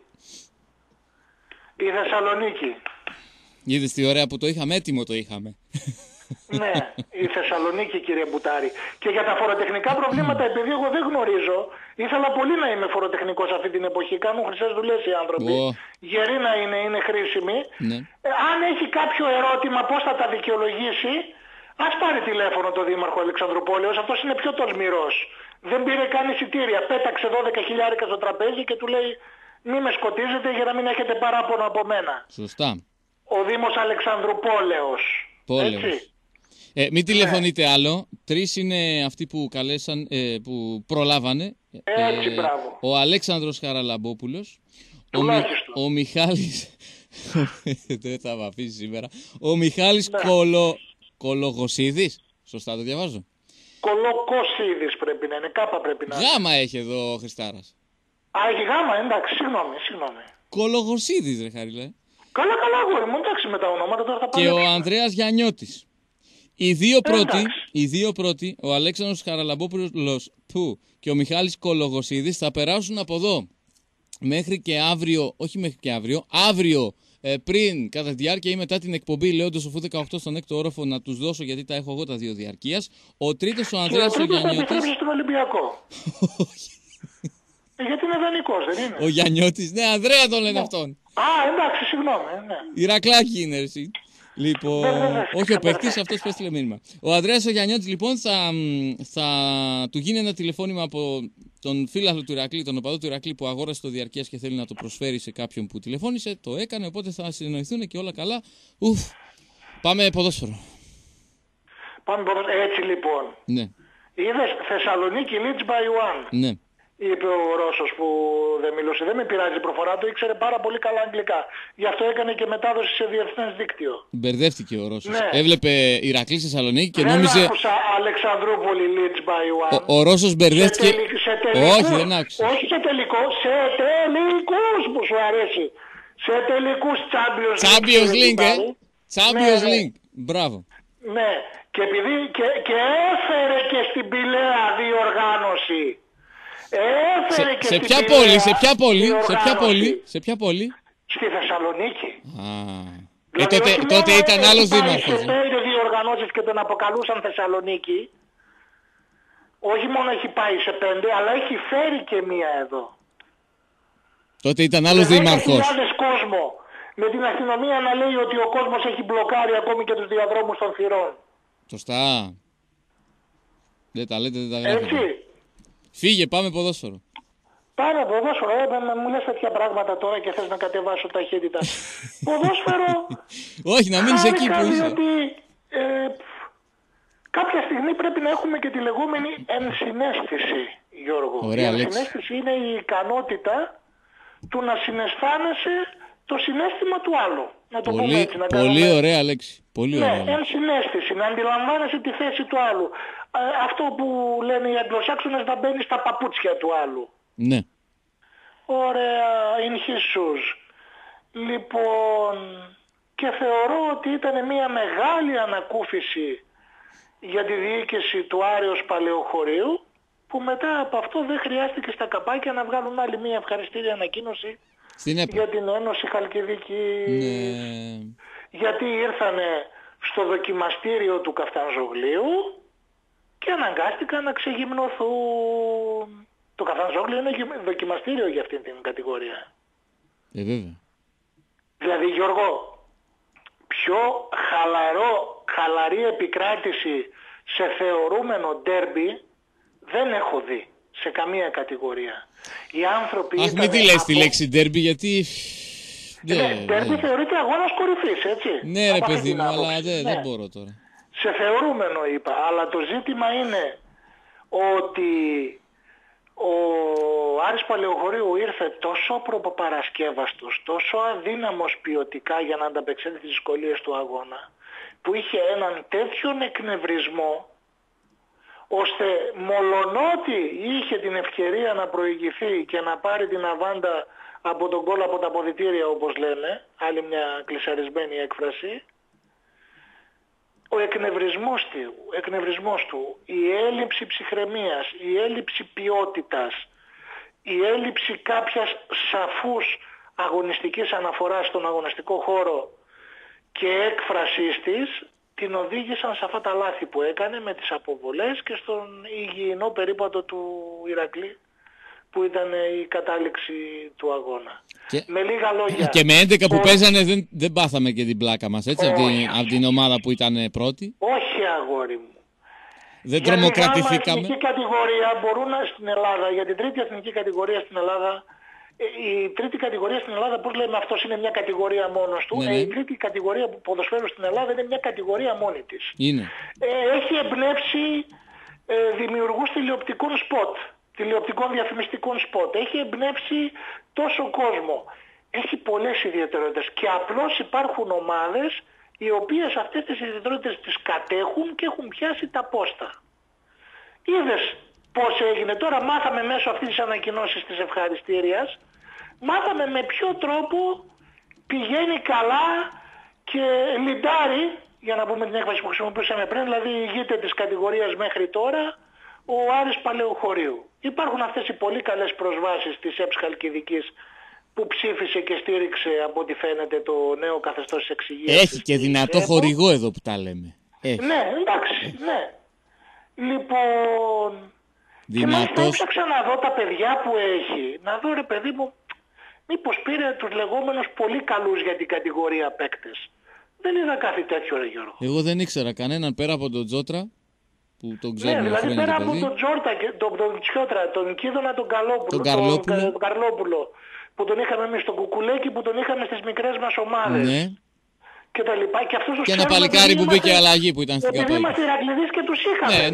Η Θεσσαλονίκη. Είδες τι ωραία που το είχαμε, έτοιμο το είχαμε. Ναι, η Θεσσαλονίκη κύριε Μπουτάρη. Και για τα φοροτεχνικά προβλήματα, επειδή εγώ δεν γνωρίζω, ήθελα πολύ να είμαι φοροτεχνικός αυτή την εποχή. Κάνουν χρυσές δουλειές οι άνθρωποι. Γεροί να είναι χρήσιμοι. Ναι. Αν έχει κάποιο ερώτημα πώς θα τα δικαιολογήσει, ας πάρει τηλέφωνο το Δήμαρχο Αλεξανδρουπόλεως. Αυτός είναι πιο τολμηρός. Δεν πήρε καν εισιτήρια. Πέταξε 12.000 στο τραπέζι και του λέει μη με σκοτίζετε για να μην έχετε παράπονο από μένα. Σωστά. Ο Δήμος Αλεξανδρουπόλεως. Έτσι. Μην τηλεφωνείτε άλλο. 3 είναι αυτοί που καλέσαν, που προλάβανε. Έτσι, μπράβο. Ο Αλέξανδρος Χαραλαμπόπουλος. Ο Μιχάλης. Δεν θα με αφήσει σήμερα. Ο Μιχάλης Κολογοσίδης. Σωστά το διαβάζω. Κολοκοσίδης πρέπει να είναι. Κάπα πρέπει να είναι. Γάμα έχει εδώ ο Χριστάρας. Α, έχει γάμα, εντάξει, συγγνώμη. Κολογοσίδης ρε Χαρίλα. Καλά, αγόρι μου, εντάξει με τα ονόματα τώρα θα πάμε. Και ο Ανδρέας Γιαννιώτης. Οι δύο πρώτοι, ο Αλέξανδρος Χαραλαμπόπουλος και ο Μιχάλης Κολογοσίδης θα περάσουν από εδώ μέχρι και αύριο, αύριο πριν, κατά τη διάρκεια ή μετά την εκπομπή, λέοντας ο Φου 18 στον έκτο όροφο να τους δώσω γιατί τα έχω εγώ τα 2 διαρκείας. Ο τρίτος, ο Ανδρέας ο Γιαννιώτης. Και ο τρίτος θα στον Ολυμπιακό. Γιατί είναι δανεικός, δεν είναι? Ο Γιαννιώτης, ναι, Ανδρέα τον λένε αυτόν. Α, εντάξει, συγγνώμη, ναι. Ηρακλάκι είναι εσύ. Λοιπόν, όχι ο παίκτης, αυτός που έστειλε μήνυμα. Ο Ανδρέας ο Γιαννιώτης λοιπόν θα του γίνει ένα τηλεφώνημα από τον φίλαθλο του Ηρακλή, τον οπαδό του Ηρακλή που αγόρασε το διαρκείας και θέλει να το προσφέρει σε κάποιον που τηλεφώνησε. Το έκανε, οπότε θα συνεννοηθούν και όλα καλά. Πάμε ποδόσφαιρο. Έτσι λοιπόν. Ναι. Είδες Θεσσαλονίκη leads by 1. Ναι. Είπε ο Ρώσος που δεν μιλούσε. Δεν με πειράζει η προφορά του, ήξερε πάρα πολύ καλά αγγλικά. Γι' αυτό έκανε και μετάδοση σε διεθνές δίκτυο. Μπερδεύτηκε ο Ρώσος. Ναι. Έβλεπε Ηρακλή στη Θεσσαλονίκη και δεν νόμιζε. Δεν άκουσα Αλεξανδρούπολη leads by 1. Ο Ρώσος μπερδεύτηκε. Όχι, δεν άκουσα. Όχι σε τελικό, σε τελικούς που σου αρέσει. Σε τελικούς Champions League, Champions League. Μπράβο. Ναι, και επειδή και έφερε και στην Πηλαία διοργάνωση. Σε ποια πόλη? Στη Θεσσαλονίκη. Δηλαδή, τότε ήταν άλλος δήμαρχος. Σε 5 διοργανώσεις και τον αποκαλούσαν Θεσσαλονίκη. Όχι μόνο έχει πάει σε 5, αλλά έχει φέρει και μία εδώ. Τότε ήταν άλλος δήμαρχος. 10.000 κόσμο. Με την αστυνομία να λέει ότι ο κόσμος έχει μπλοκάρει ακόμη και τους διαδρόμους των θυρών. Σωστά. Δεν τα λέτε, δεν τα γράφετε. Έτσι. Φύγε, πάμε ποδόσφαιρο. Πάμε ποδόσφαιρο, μου λες τέτοια πράγματα τώρα και θες να κατεβάσω ταχύτητα. Ποδόσφαιρο... Όχι, να μείνεις εκεί που είσαι. Διότι, κάποια στιγμή πρέπει να έχουμε και τη λεγόμενη ενσυναίσθηση Γιώργο. Ωραία, Η συναίσθηση είναι η ικανότητα του να συναισθάνεσαι το συναίσθημα του άλλου. Να το πούμε έτσι. Πολύ ωραία λέξη. Πολύ ωραία λέξη. Ενσυναίσθηση, να αντιλαμβάνεσαι τη θέση του άλλου. Αυτό που λένε οι Αγγλοσάξονες, να μπαίνει στα παπούτσια του άλλου. Ναι. Ωραία, in his shoes. Λοιπόν, και θεωρώ ότι ήταν μια μεγάλη ανακούφιση για τη διοίκηση του Άρεως Παλαιοχωρίου, που μετά από αυτό δεν χρειάστηκε στα καπάκια να βγάλουν άλλη μια ευχαριστήρια ανακοίνωση για την Ένωση Χαλκιδική. Ναι. Γιατί ήρθανε στο δοκιμαστήριο του Καφτανζογλίου και αναγκάστηκαν να ξεγυμνοθούν. Το Καφτανζόγλιο είναι δοκιμαστήριο για αυτήν την κατηγορία. Βέβαια. Δηλαδή, Γιώργο, πιο χαλαρή επικράτηση σε θεωρούμενο ντέρμπι δεν έχω δει σε καμία κατηγορία. Οι άνθρωποι Αχ, μην τη λες τη λέξη ντέρμπι, γιατί... Ντέρμπι θεωρείται αγώνας κορυφής, έτσι. Ναι ρε παιδί μου, αλλά δεν μπορώ τώρα. Σε θεωρούμενο είπα, αλλά το ζήτημα είναι ότι ο Άρης Παλαιοχωρίου ήρθε τόσο προπαρασκεύαστος, τόσο αδύναμος ποιοτικά για να ανταπεξέλθει τις δυσκολίες του αγώνα, που είχε έναν τέτοιον εκνευρισμό, ώστε μολονότι είχε την ευκαιρία να προηγηθεί και να πάρει την αβάντα από τον γκολ από τα αποδυτήρια, όπως λένε, άλλη μια κλισαρισμένη έκφραση, ο εκνευρισμός του, η έλλειψη ψυχραιμίας, η έλλειψη ποιότητας, η έλλειψη κάποιας σαφούς αγωνιστικής αναφοράς στον αγωνιστικό χώρο και έκφρασής της, την οδήγησαν σε αυτά τα λάθη που έκανε με τις αποβολές και στον υγιεινό περίπατο του Ηρακλή, που ήταν η κατάληξη του αγώνα. Με λίγα λόγια. Και με 11 που παίζανε δεν πάθαμε και την πλάκα μας, έτσι, από την ομάδα που ήταν πρώτη. Όχι, αγόρι μου. Δεν τρομοκρατηθήκαμε. Για την κατηγορία μπορούν στην Ελλάδα, για την τρίτη εθνική κατηγορία στην Ελλάδα, η τρίτη κατηγορία στην Ελλάδα, πώς λέμε, αυτός είναι μια κατηγορία μόνος του. Ναι. Η τρίτη κατηγορία που ποδοσφαίρου στην Ελλάδα είναι μια κατηγορία μόνη της. Είναι. Έχει εμπνεύσει δημιουργούς τηλεοπτικών σποτ, τηλεοπτικών διαφημιστικών σποτ. Έχει εμπνεύσει τόσο κόσμο. Έχει πολλές ιδιαιτερότητες και απλώς υπάρχουν ομάδες οι οποίες αυτές τις ιδιαιτερότητες τις κατέχουν και έχουν πιάσει τα πόστα. Είδες πώς έγινε τώρα, μάθαμε μέσω αυτής της ανακοινώσης της ευχαριστήριας, μάθαμε με ποιο τρόπο πηγαίνει καλά και λιντάρει, για να πούμε την έκφραση που χρησιμοποιούσαμε πριν, δηλαδή ηγείται της κατηγορίας μέχρι τώρα ο Άρης Παλαιοχωρίου. Υπάρχουν αυτές οι πολύ καλές προσβάσεις της ΕΠΣ Χαλκιδικής που ψήφισε και στήριξε από ό,τι φαίνεται το νέο καθεστώς της εξυγίανσης. Έχει και δυνατό χορηγό εδώ που τα λέμε. Έχει. Ναι, εντάξει, ναι. Λοιπόν, και μάλιστα έψαξα να δω τα παιδιά που έχει, να δω ρε παιδί μου, μήπως πήρε τους λεγόμενους πολύ καλούς για την κατηγορία παίκτες. Δεν είδα κάτι τέτοιο ρε Γιώργο. Εγώ δεν ήξερα κανέναν πέρα από τον Τζότρα, που τον ξέρουμε δηλαδή χρόνια πέρα το από παιδί. τον Τζόρτα, τον Τσιότρα, τον Κίδωνα, τον Καρλόπουλο, που τον είχαμε εμείς, τον Κουκουλέκη που τον είχαμε στις μικρές μας ομάδες. Ναι. Και τα λοιπά. Και αυτούς τους Και ένα παλικάρι που μπήκε αλλαγή που ήταν στην Επειδή Καπάκη. είμαστε Ηρακληδείς και τους είχαμε. Ναι.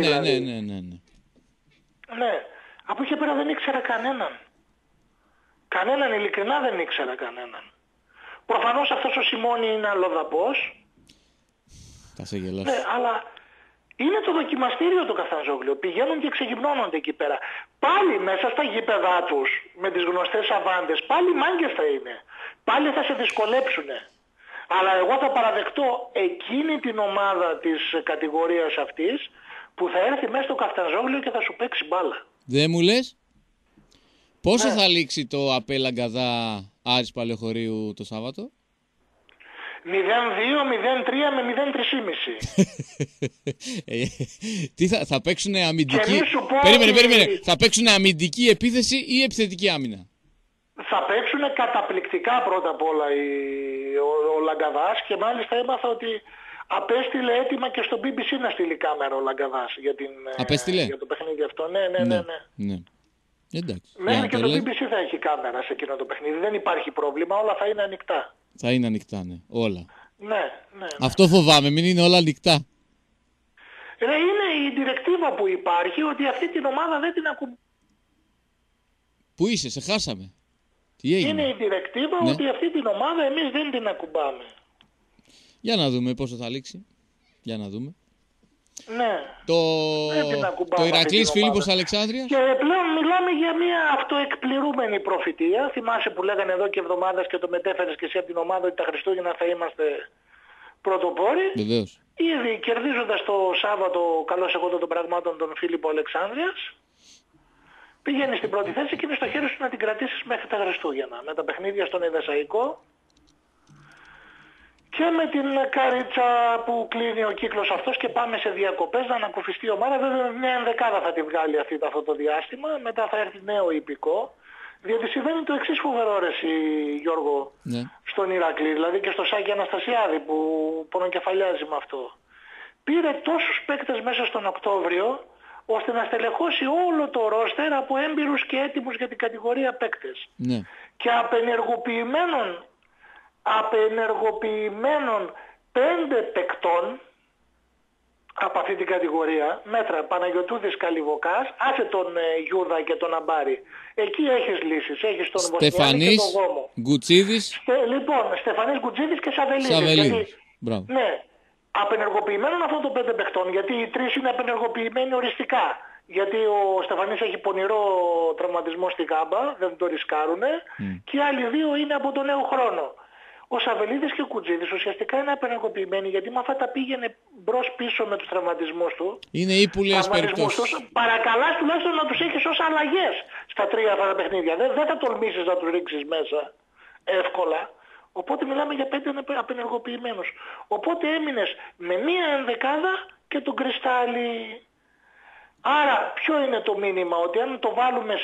Ναι. Από εκεί πέρα δεν ήξερα κανέναν. Κανέναν, ειλικρινά δεν ήξερα κανέναν. Προφανώς αυτός ο Σιμώνη είναι αλλοδαπός. Θα σε γελάσω. Ναι, αλλά είναι το δοκιμαστήριο το Καφτανζόγλιο. Πηγαίνουν και ξεγυμνώνονται εκεί πέρα. Πάλι μέσα στα γήπεδά τους, με τις γνωστές αβάντες, πάλι μάγκες θα είναι. Πάλι θα σε δυσκολέψουνε. Αλλά εγώ θα παραδεχτώ εκείνη την ομάδα της κατηγορίας αυτής που θα έρθει μέσα στο Καφτανζόγλιο και θα σου παίξει μπάλα. Δεν μου λες πόσο Ναι. θα λήξει το Απέλ Αγκαδά Άρης Παλαιοχωρίου το Σάββατο? 0-2, 0-3 με 0-3,5. Τι θα παίξουν αμυντική... Και μη σου πω Περίμενε. ότι- Θα παίξουν αμυντική επίθεση ή επιθετική άμυνα? Θα παίξουν καταπληκτικά πρώτα απ' όλα ο Λαγκαδάς και μάλιστα έμαθα ότι απέστειλε έτοιμα και στο BBC να στείλει κάμερα ο Λαγκαδάς για το παιχνίδι αυτό. Ναι. Εντάξει. Μέχρι και το BBC θα έχει κάμερα σε εκείνο το παιχνίδι. Δεν υπάρχει πρόβλημα, όλα θα είναι ανοιχτά. Θα είναι ανοιχτά, ναι. Όλα. Ναι. Αυτό φοβάμαι, μην είναι όλα ανοιχτά. Είναι η διρεκτίβα που υπάρχει ότι αυτή την ομάδα δεν την ακουμπάει. Πού είσαι, σε χάσαμε. Τι έγινε? Είναι η διρεκτίβα Ναι. ότι αυτή την ομάδα εμείς δεν την ακουμπάμε. Για να δούμε πόσο θα λήξει. Για να δούμε. Ναι. Δεν την ακουμπάμε Το αυτή Ηρακλής την ομάδα. Φίλιππος Αλεξάνδρειας. Και πλέον μιλάμε για μια αυτοεκπληρούμενη προφητεία. Θυμάσαι που λέγανε εδώ και εβδομάδες και το μετέφερες και εσύ από την ομάδα ότι τα Χριστούγεννα θα είμαστε πρωτοπόροι. Βεβαίως. Ήδη κερδίζοντας το Σάββατο, καλώς εγώ των πραγμάτων, τον Φίλιππο Αλεξάνδρειας, πηγαίνει στην πρώτη θέση και είναι στο χέρι σου να την κρατήσεις μέχρι τα Χριστούγεννα. Με τα παιχνίδια στον Εδεσαϊκό και με την καρίτσα που κλείνει ο κύκλος αυτός και πάμε σε διακοπές να ανακουφιστεί η ομάδα. Βέβαια μια ενδεκάδα θα τη βγάλει αυτό το διάστημα, μετά θα έρθει νέο υπηκό. Διότι συμβαίνει το εξής φοβερό ρε εσύ, Γιώργο, Ναι. στον Ηρακλή, δηλαδή και στο Σάκη Αναστασιάδη που πονοκεφαλιάζει με αυτό. Πήρε τόσους παίκτες μέσα στον Οκτώβριο, ώστε να στελεχώσει όλο το ρόστερ από έμπειρους και έτοιμους για την κατηγορία παίκτες. Ναι. Και απενεργοποιημένων 5 παικτών από αυτή την κατηγορία, μέτρα Παναγιωτούδης Καλιβοκάς, άσε τον Γιούδα και τον Αμπάρη. Εκεί έχεις λύσεις, έχεις τον Βοστιάνη και Στεφανής, τον Γόμο. Γκουτσίδης, Λοιπόν, Στεφανής Γκουτζίδης και Σαβελίδης. Σαβελίδης. Μπράβο. Ναι, απενεργοποιημένων αυτών των 5 παιχτών, γιατί οι 3 είναι απενεργοποιημένοι οριστικά. Γιατί ο Στεφανής έχει πονηρό τραυματισμό στη γάμπα, δεν το ρισκάρουνε, και οι άλλοι 2 είναι από τον νέο χρόνο. Ο Σαβελίδης και ο Κουτζίδης ουσιαστικά είναι απενεργοποιημένοι, γιατί με αυτά τα πήγαινε μπρος πίσω με τους τραυματισμούς του. Είναι ύπουλες περιπτώσεις. Παρακαλάς τουλάχιστον να τους έχεις ως αλλαγές στα 3 αυτά τα παιχνίδια. Δεν θα τολμήσεις να τους ρίξεις μέσα εύκολα. Οπότε μιλάμε για 5 απενεργοποιημένους. Οπότε έμεινες με μία ενδεκάδα και τον Κρυστάλλι. Άρα ποιο είναι το μήνυμα? Ότι αν το βάλουμε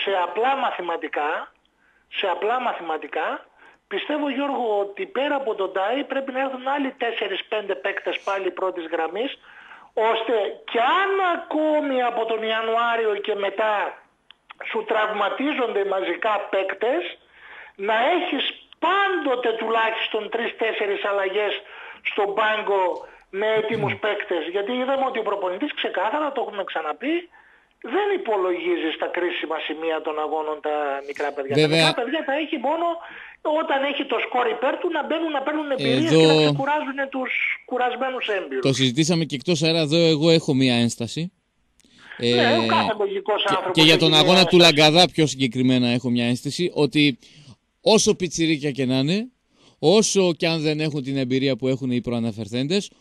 σε απλά μαθηματικά, πιστεύω Γιώργο ότι πέρα από τον Τάι πρέπει να έρθουν άλλοι 4-5 παίκτες πάλι πρώτης γραμμής, ώστε κι αν ακόμη από τον Ιανουάριο και μετά σου τραυματίζονται μαζικά παίκτες, να έχεις πάντοτε τουλάχιστον 3-4 αλλαγές στον πάγκο με έτοιμους παίκτες. Γιατί είδαμε ότι ο προπονητής ξεκάθαρα, το έχουμε ξαναπεί, δεν υπολογίζει στα κρίσιμα σημεία των αγώνων τα μικρά παιδιά. Βέβαια. Τα μικρά παιδιά θα έχει μόνο όταν έχει το σκορ υπέρ του να μπαίνουν να παίρνουν εμπειρίες Εδώ... και να ξεκουράζουν τους κουρασμένους έμπειρους. Το συζητήσαμε και εκτός αέρα, εδώ εγώ έχω μία ένσταση. Ναι, ο κάθε λογικός άνθρωπος και για τον έχει αγώνα μία του ένσταση. Λαγκαδά πιο συγκεκριμένα έχω μια ένσταση, ότι όσο πιτσιρίκια και να είναι, όσο και αν δεν έχουν την εμπειρία που έχουν οι προαναφερθέντες,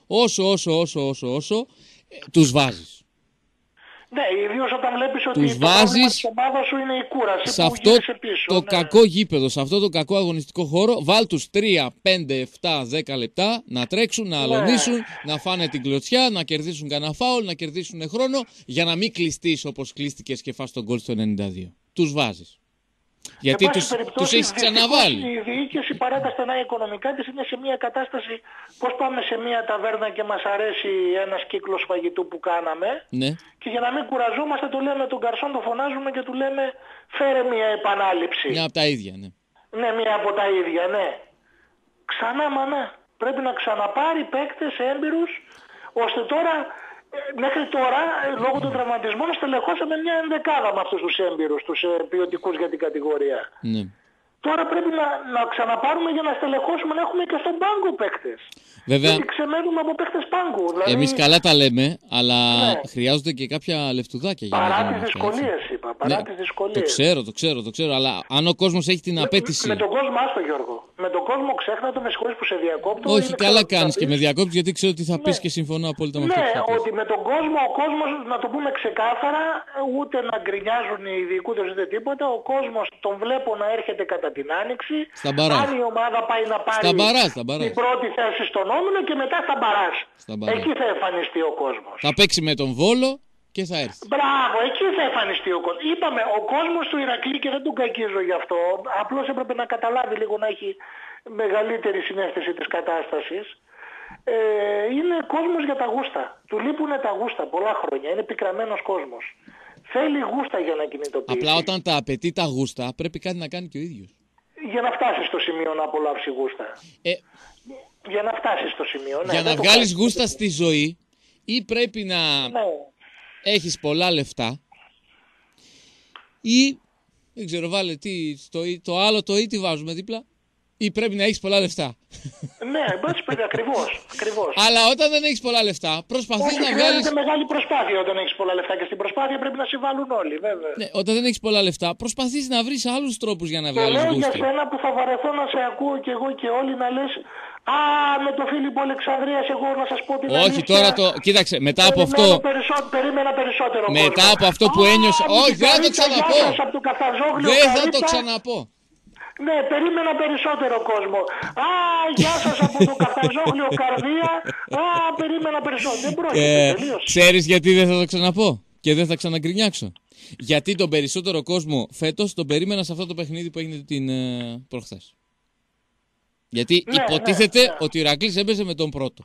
όσο τους βάζεις. Ναι, ιδίως όταν βλέπεις ότι Τους το πρόβλημα βάζεις της ομάδας σου είναι η κούραση σε που αυτό γύρισε πίσω. το ναι. κακό γήπεδο, σε αυτό το κακό αγωνιστικό χώρο, βάλ τους 3, 5, 7, 10 λεπτά να τρέξουν, να αλωνίσουν, να φάνε την κλωτσιά, να κερδίσουν κανένα φάουλ, να κερδίσουν χρόνο, για να μην κλειστείς όπως κλείστηκες και φας τον γκολ στο 92. Τους βάζεις. Γιατί τους έχεις ξαναβάλει. Η διοίκηση παρά τα στενά οικονομικά της είναι σε μια κατάσταση πως πάμε σε μια ταβέρνα και μας αρέσει ένας κύκλος φαγητού που κάναμε, Ναι. και για να μην κουραζόμαστε το λέμε τον γκαρσόν, το φωνάζουμε και του λέμε φέρε μια επανάληψη. Μια από τα ίδια, ναι. Ναι, μία από τα ίδια, ναι. Ξανά, ναι. Πρέπει να ξαναπάρει παίκτες έμπειρους, ώστε τώρα, μέχρι τώρα, λόγω των τραυματισμών, στελεχώσαμε μια ενδεκάδα με αυτούς τους έμπειρους, τους ποιοτικούς για την κατηγορία. Ναι. Τώρα πρέπει να ξαναπάρουμε για να στελεχώσουμε, να έχουμε και στον πάγκο παίκτες. Βέβαια, Γιατί ξεμένουμε από παίκτες πάγκου. Δηλαδή, εμείς καλά τα λέμε, αλλά Ναι. χρειάζονται και κάποια λεφτουδάκια για να παρά γίνουν τις αυτά, έτσι. δυσκολίες, είπα. Παρά Ναι, τις δυσκολίες. το ξέρω, αλλά αν ο κόσμος έχει την απέτηση... Με τον κόσμο, άστο Γιώργο. Με τον κόσμο ξέχνα το, με συγχωρείς που σε διακόπτω. Όχι, είναι καλά ξέρω κάνεις τι και θα με πεις. διακόπτεις, γιατί ξέρω τι θα πεις Ναι. και συμφωνώ απόλυτα με αυτό Ναι, που θα πεις. ότι με τον κόσμο, ο κόσμος, να το πούμε ξεκάθαρα, ούτε να γκρινιάζουν οι διοικούντες ούτε τίποτα, ο κόσμος τον βλέπω να έρχεται κατά την άνοιξη. Στα μπαράζ. Αν η ομάδα πάει να πάρει Στα μπαράζ. την πρώτη θέση στον όμιλο και μετά στα μπαράζ. Στα μπαράζ. Εκεί θα εμφανιστεί ο κόσμος. Θα παίξει με τον Βόλο και θα έρθει. Μπράβο, εκεί θα εμφανιστεί ο κόσμος. Είπαμε, ο κόσμος του Ηρακλή, και δεν τον κακίζω γι' αυτό, απλώς έπρεπε να καταλάβει λίγο, να έχει μεγαλύτερη συναίσθηση της κατάστασης. Είναι κόσμος για τα γούστα. Του λείπουνε τα γούστα πολλά χρόνια. Είναι πικραμένος κόσμος. Θέλει γούστα για να κινητοποιήσει. Απλά όταν τα απαιτεί τα γούστα, πρέπει κάτι να κάνει και ο ίδιος. Για να φτάσει στο σημείο να απολαύσει γούστα. Για να φτάσει στο σημείο. Ναι, Για να βγάλεις γούστα στη ζωή, ή πρέπει να Ναι. έχεις πολλά λεφτά, ή Δεν ξέρω, βάλε το άλλο το ή τι βάζουμε δίπλα. Ή πρέπει να έχεις πολλά λεφτά. Ναι, πρέπει ακριβώς. Αλλά όταν δεν έχεις πολλά λεφτά, προσπαθείς να βγάλεις. Χρειάζεται μεγάλη προσπάθεια όταν έχεις πολλά λεφτά και στην προσπάθεια πρέπει να συμβάλλουν όλοι, βέβαια. Ναι, όταν δεν έχεις πολλά λεφτά, προσπαθείς να βρεις άλλους τρόπους για να βγάλεις γούστο. γούστο. Για σένα που θα βαρεθώ να σε ακούω και εγώ και όλοι να λες με τον Φίλιππο Αλεξανδρίας εγώ να σας πω την αλήθεια. Όχι, τώρα κοίταξε, μετά από αυτό. Περίμενα περισσότερο. Μετά από αυτό που ένιωσα. Όχι, δεν θα το ξαναπώ. Δεν θα το ξαναπώ. Ναι, περίμενα περισσότερο κόσμο. Γεια σας από το Καφταζόγλιο Καρδία. Περίμενα περισσότερο. Δεν πρόκειται, τελείωσε. Ξέρεις γιατί δεν θα το ξαναπώ και δεν θα ξαναγκρινιάξω. Γιατί τον περισσότερο κόσμο φέτος τον περίμενα σε αυτό το παιχνίδι που έγινε την προχθές. Γιατί υποτίθεται ότι ο Ηρακλής έπαιζε με τον πρώτο.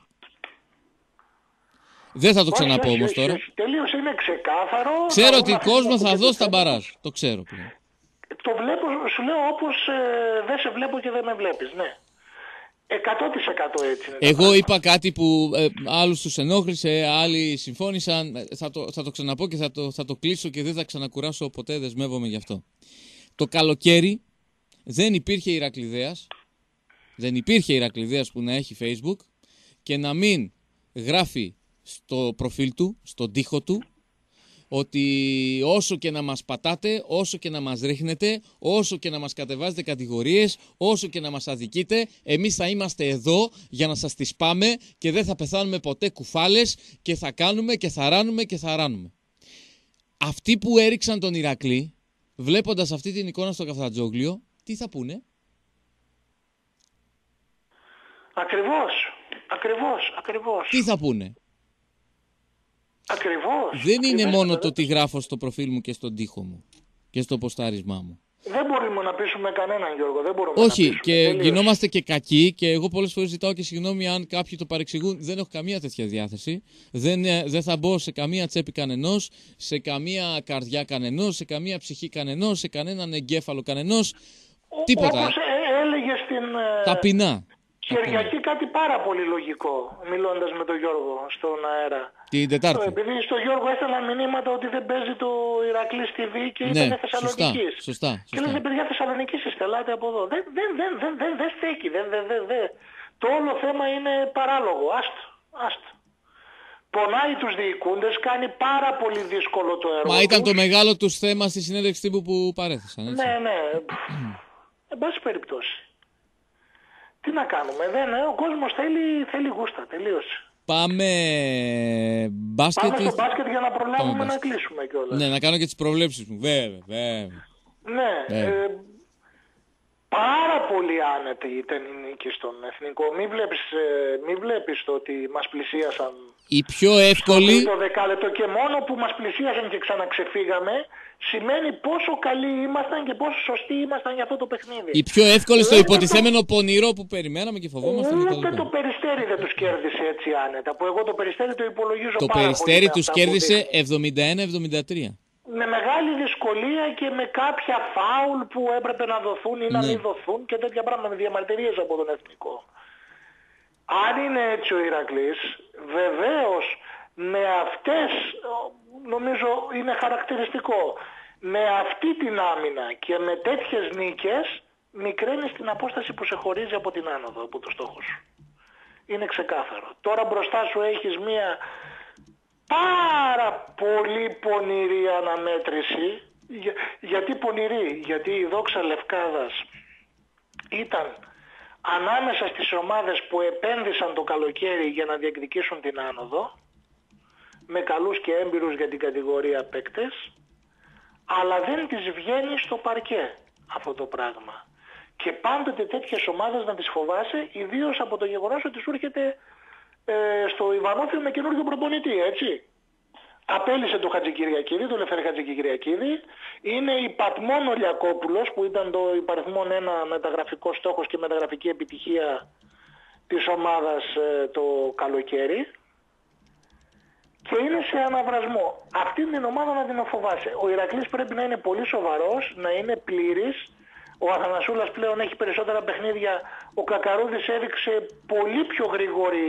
Δεν θα το ξαναπώ όμως τώρα. Τελείως είναι ξεκάθαρο. Ξέρω ότι κόσμο θα δώσει τα μπαράζ. Το ξέρω πλέον. Το βλέπω, σου λέω όπως δεν σε βλέπω και δεν με βλέπεις, ναι. 100% έτσι είναι. Εγώ είπα κάτι που άλλους τους ενόχλησε, άλλοι συμφώνησαν. Θα το ξαναπώ και θα το κλείσω και δεν θα ξανακουράσω ποτέ, δεσμεύομαι γι' αυτό. Το καλοκαίρι δεν υπήρχε Ηρακλειδέας. Δεν υπήρχε Ηρακλειδέας που να έχει Facebook και να μην γράφει στο προφίλ του, στον τοίχο του, ότι όσο και να μας πατάτε, όσο και να μας ρίχνετε, όσο και να μας κατεβάζετε κατηγορίες, όσο και να μας αδικείτε, εμείς θα είμαστε εδώ για να σας τις πάμε και δεν θα πεθάνουμε ποτέ κουφάλες και θα κάνουμε και θα ράνουμε και θα ράνουμε. Αυτοί που έριξαν τον Ηρακλή, βλέποντας αυτή την εικόνα στο Καφτατζόγλιο, τι θα πούνε? Ακριβώς. Τι θα πούνε? Ακριβώς. Δεν είναι μόνο το τι γράφω στο προφίλ μου και στον τοίχο μου και στο ποστάρισμά μου. Δεν μπορούμε να πείσουμε κανέναν, Γιώργο. Όχι, και γινόμαστε και κακοί και εγώ πολλές φορές ζητάω και συγγνώμη αν κάποιοι το παρεξηγούν. Δεν έχω καμία τέτοια διάθεση. Δεν θα μπω σε καμία τσέπη κανενός, σε καμία καρδιά κανενός, σε καμία ψυχή κανενός, σε κανέναν εγκέφαλο κανενός. Τίποτα. Όπως έλεγε στην ταπεινά. Κυριακή κάτι πάρα πολύ λογικό, μιλώντας με τον Γιώργο στον αέρα. Την Τετάρτη. Επειδή στον Γιώργο έστελναν μηνύματα ότι δεν παίζει το Ηρακλής TV και ήταν Θεσσαλονικής. Σωστά. Και λένε παιδιά Θεσσαλονικής είστε, ελάτε από εδώ. Δεν στέκει. Το όλο θέμα είναι παράλογο. Άστο. Πονάει τους διοικούντες, κάνει πάρα πολύ δύσκολο το έργο. Μα ήταν το μεγάλο τους θέμα στη συνέντευξη τύπου που παρέθεσαν. Έτσι. Ναι. Εν πάση περιπτώσει. Τι να κάνουμε, ο κόσμος θέλει γούστα, τελείωσε. Πάμε μπάσκετ. Πάμε στο μπάσκετ για να προλάβουμε να κλείσουμε κιόλας. Ναι, να κάνω και τις προβλέψεις μου, βέβαια. Ναι, πάρα πολύ άνετη ήταν η νίκη στον Εθνικό. Μην βλέπεις το ότι μας πλησίασαν. Η πιο εύκολη. Το δεκάλεπτο και μόνο που μας πλησίασαν και ξαναξεφύγαμε, σημαίνει πόσο καλοί ήμασταν και πόσο σωστοί ήμασταν για αυτό το παιχνίδι. Η πιο εύκολη στο υποτιθέμενο πονηρό που περιμέναμε και φοβόμασταν. Ούτε το Περιστέρι δεν τους κέρδισε έτσι άνετα. Που εγώ το Περιστέρι το υπολογίζω το πάρα πολύ. Το Περιστέρι τους κέρδισε 71-73. Με μεγάλη δυσκολία και με κάποια φάουλ που έπρεπε να δοθούν ή να μην δοθούν και τέτοια πράγματα, με διαμαρτυρίες από τον Εθνικό. Αν είναι έτσι ο Ηρακλής, βεβαίως με αυτές, νομίζω είναι χαρακτηριστικό, με αυτή την άμυνα και με τέτοιες νίκες μικραίνεις την απόσταση που σε χωρίζει από την άνοδο, από το στόχο σου. Είναι ξεκάθαρο. Τώρα μπροστά σου έχεις μία πάρα πολύ πονηρή αναμέτρηση. Γιατί πονηρή? Γιατί η Δόξα Λευκάδας ήταν ανάμεσα στις ομάδες που επένδυσαν το καλοκαίρι για να διεκδικήσουν την άνοδο, με καλούς και έμπειρους για την κατηγορία παίκτες, αλλά δεν τις βγαίνει στο παρκέ αυτό το πράγμα. Και πάντοτε τέτοιες ομάδες να τις φοβάσαι, ιδίως από το γεγονός ότι σου έρχεται στο Ιβανόφιο με καινούργιο προπονητή, έτσι. Απέλησε τον Χατζικυριακίδη, τον Λευτέρη Χατζικυριακίδη. Είναι η Πατμόν Ολιακόπουλος που ήταν το υπαριθμόν ένα μεταγραφικό στόχος και μεταγραφική επιτυχία της ομάδας το καλοκαίρι. Και είναι σε αναβρασμό. Αυτή την ομάδα να την φοβάσαι. Ο Ηρακλής πρέπει να είναι πολύ σοβαρός, να είναι πλήρης. Ο Αθανασούλας πλέον έχει περισσότερα παιχνίδια. Ο Κακαρούδης έδειξε πολύ πιο γρήγορη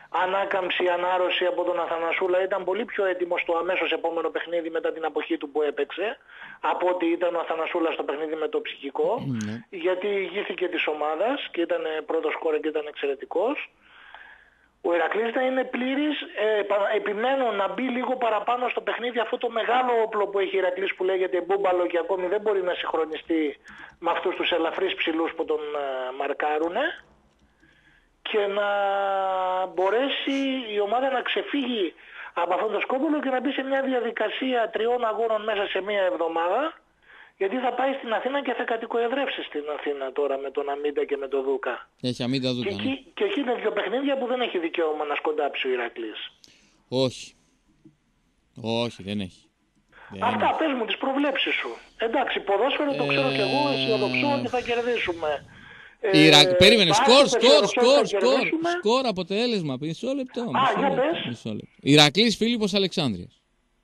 ανάκαμψη, ανάρρωση από τον Αθανασούλα. Ήταν πολύ πιο έτοιμος στο αμέσως επόμενο παιχνίδι μετά την αποχή του που έπαιξε από ότι ήταν ο Αθανασούλας στο παιχνίδι με το ψυχικό, γιατί ηγήθηκε της ομάδας και ήταν πρώτος σκόρερ και ήταν εξαιρετικός. Ο Ηρακλής θα είναι πλήρης, επιμένω να μπει λίγο παραπάνω στο παιχνίδι, αυτό το μεγάλο όπλο που έχει ο Ηρακλής που λέγεται μπούμπαλο και ακόμη δεν μπορεί να συγχρονιστεί με αυτούς τους ελαφρύς ψηλούς που τον μαρκάρουνε, και να μπορέσει η ομάδα να ξεφύγει από αυτόν τον σκόπουλο και να μπει σε μια διαδικασία 3 αγώνων μέσα σε μια εβδομάδα, γιατί θα πάει στην Αθήνα και θα κατοικοεδρεύσει στην Αθήνα τώρα με τον Αμίντα και με τον Δούκα. Έχει Αμίντα Δούκα. Και εκεί είναι 2 παιχνίδια που δεν έχει δικαίωμα να σκοντάψει ο Ηρακλής. Όχι. Όχι, δεν έχει. Αυτά, πες μου τις προβλέψεις σου. Εντάξει, ποδόσφαιρο το ξέρω κι εγώ, αισιοδοξώ ότι θα κερδίσουμε. Περίμενε, σκορ, αποτέλεσμα, μισό λεπτό. Για πες. Ηρακλής Φίλιππος Αλεξάνδρειας.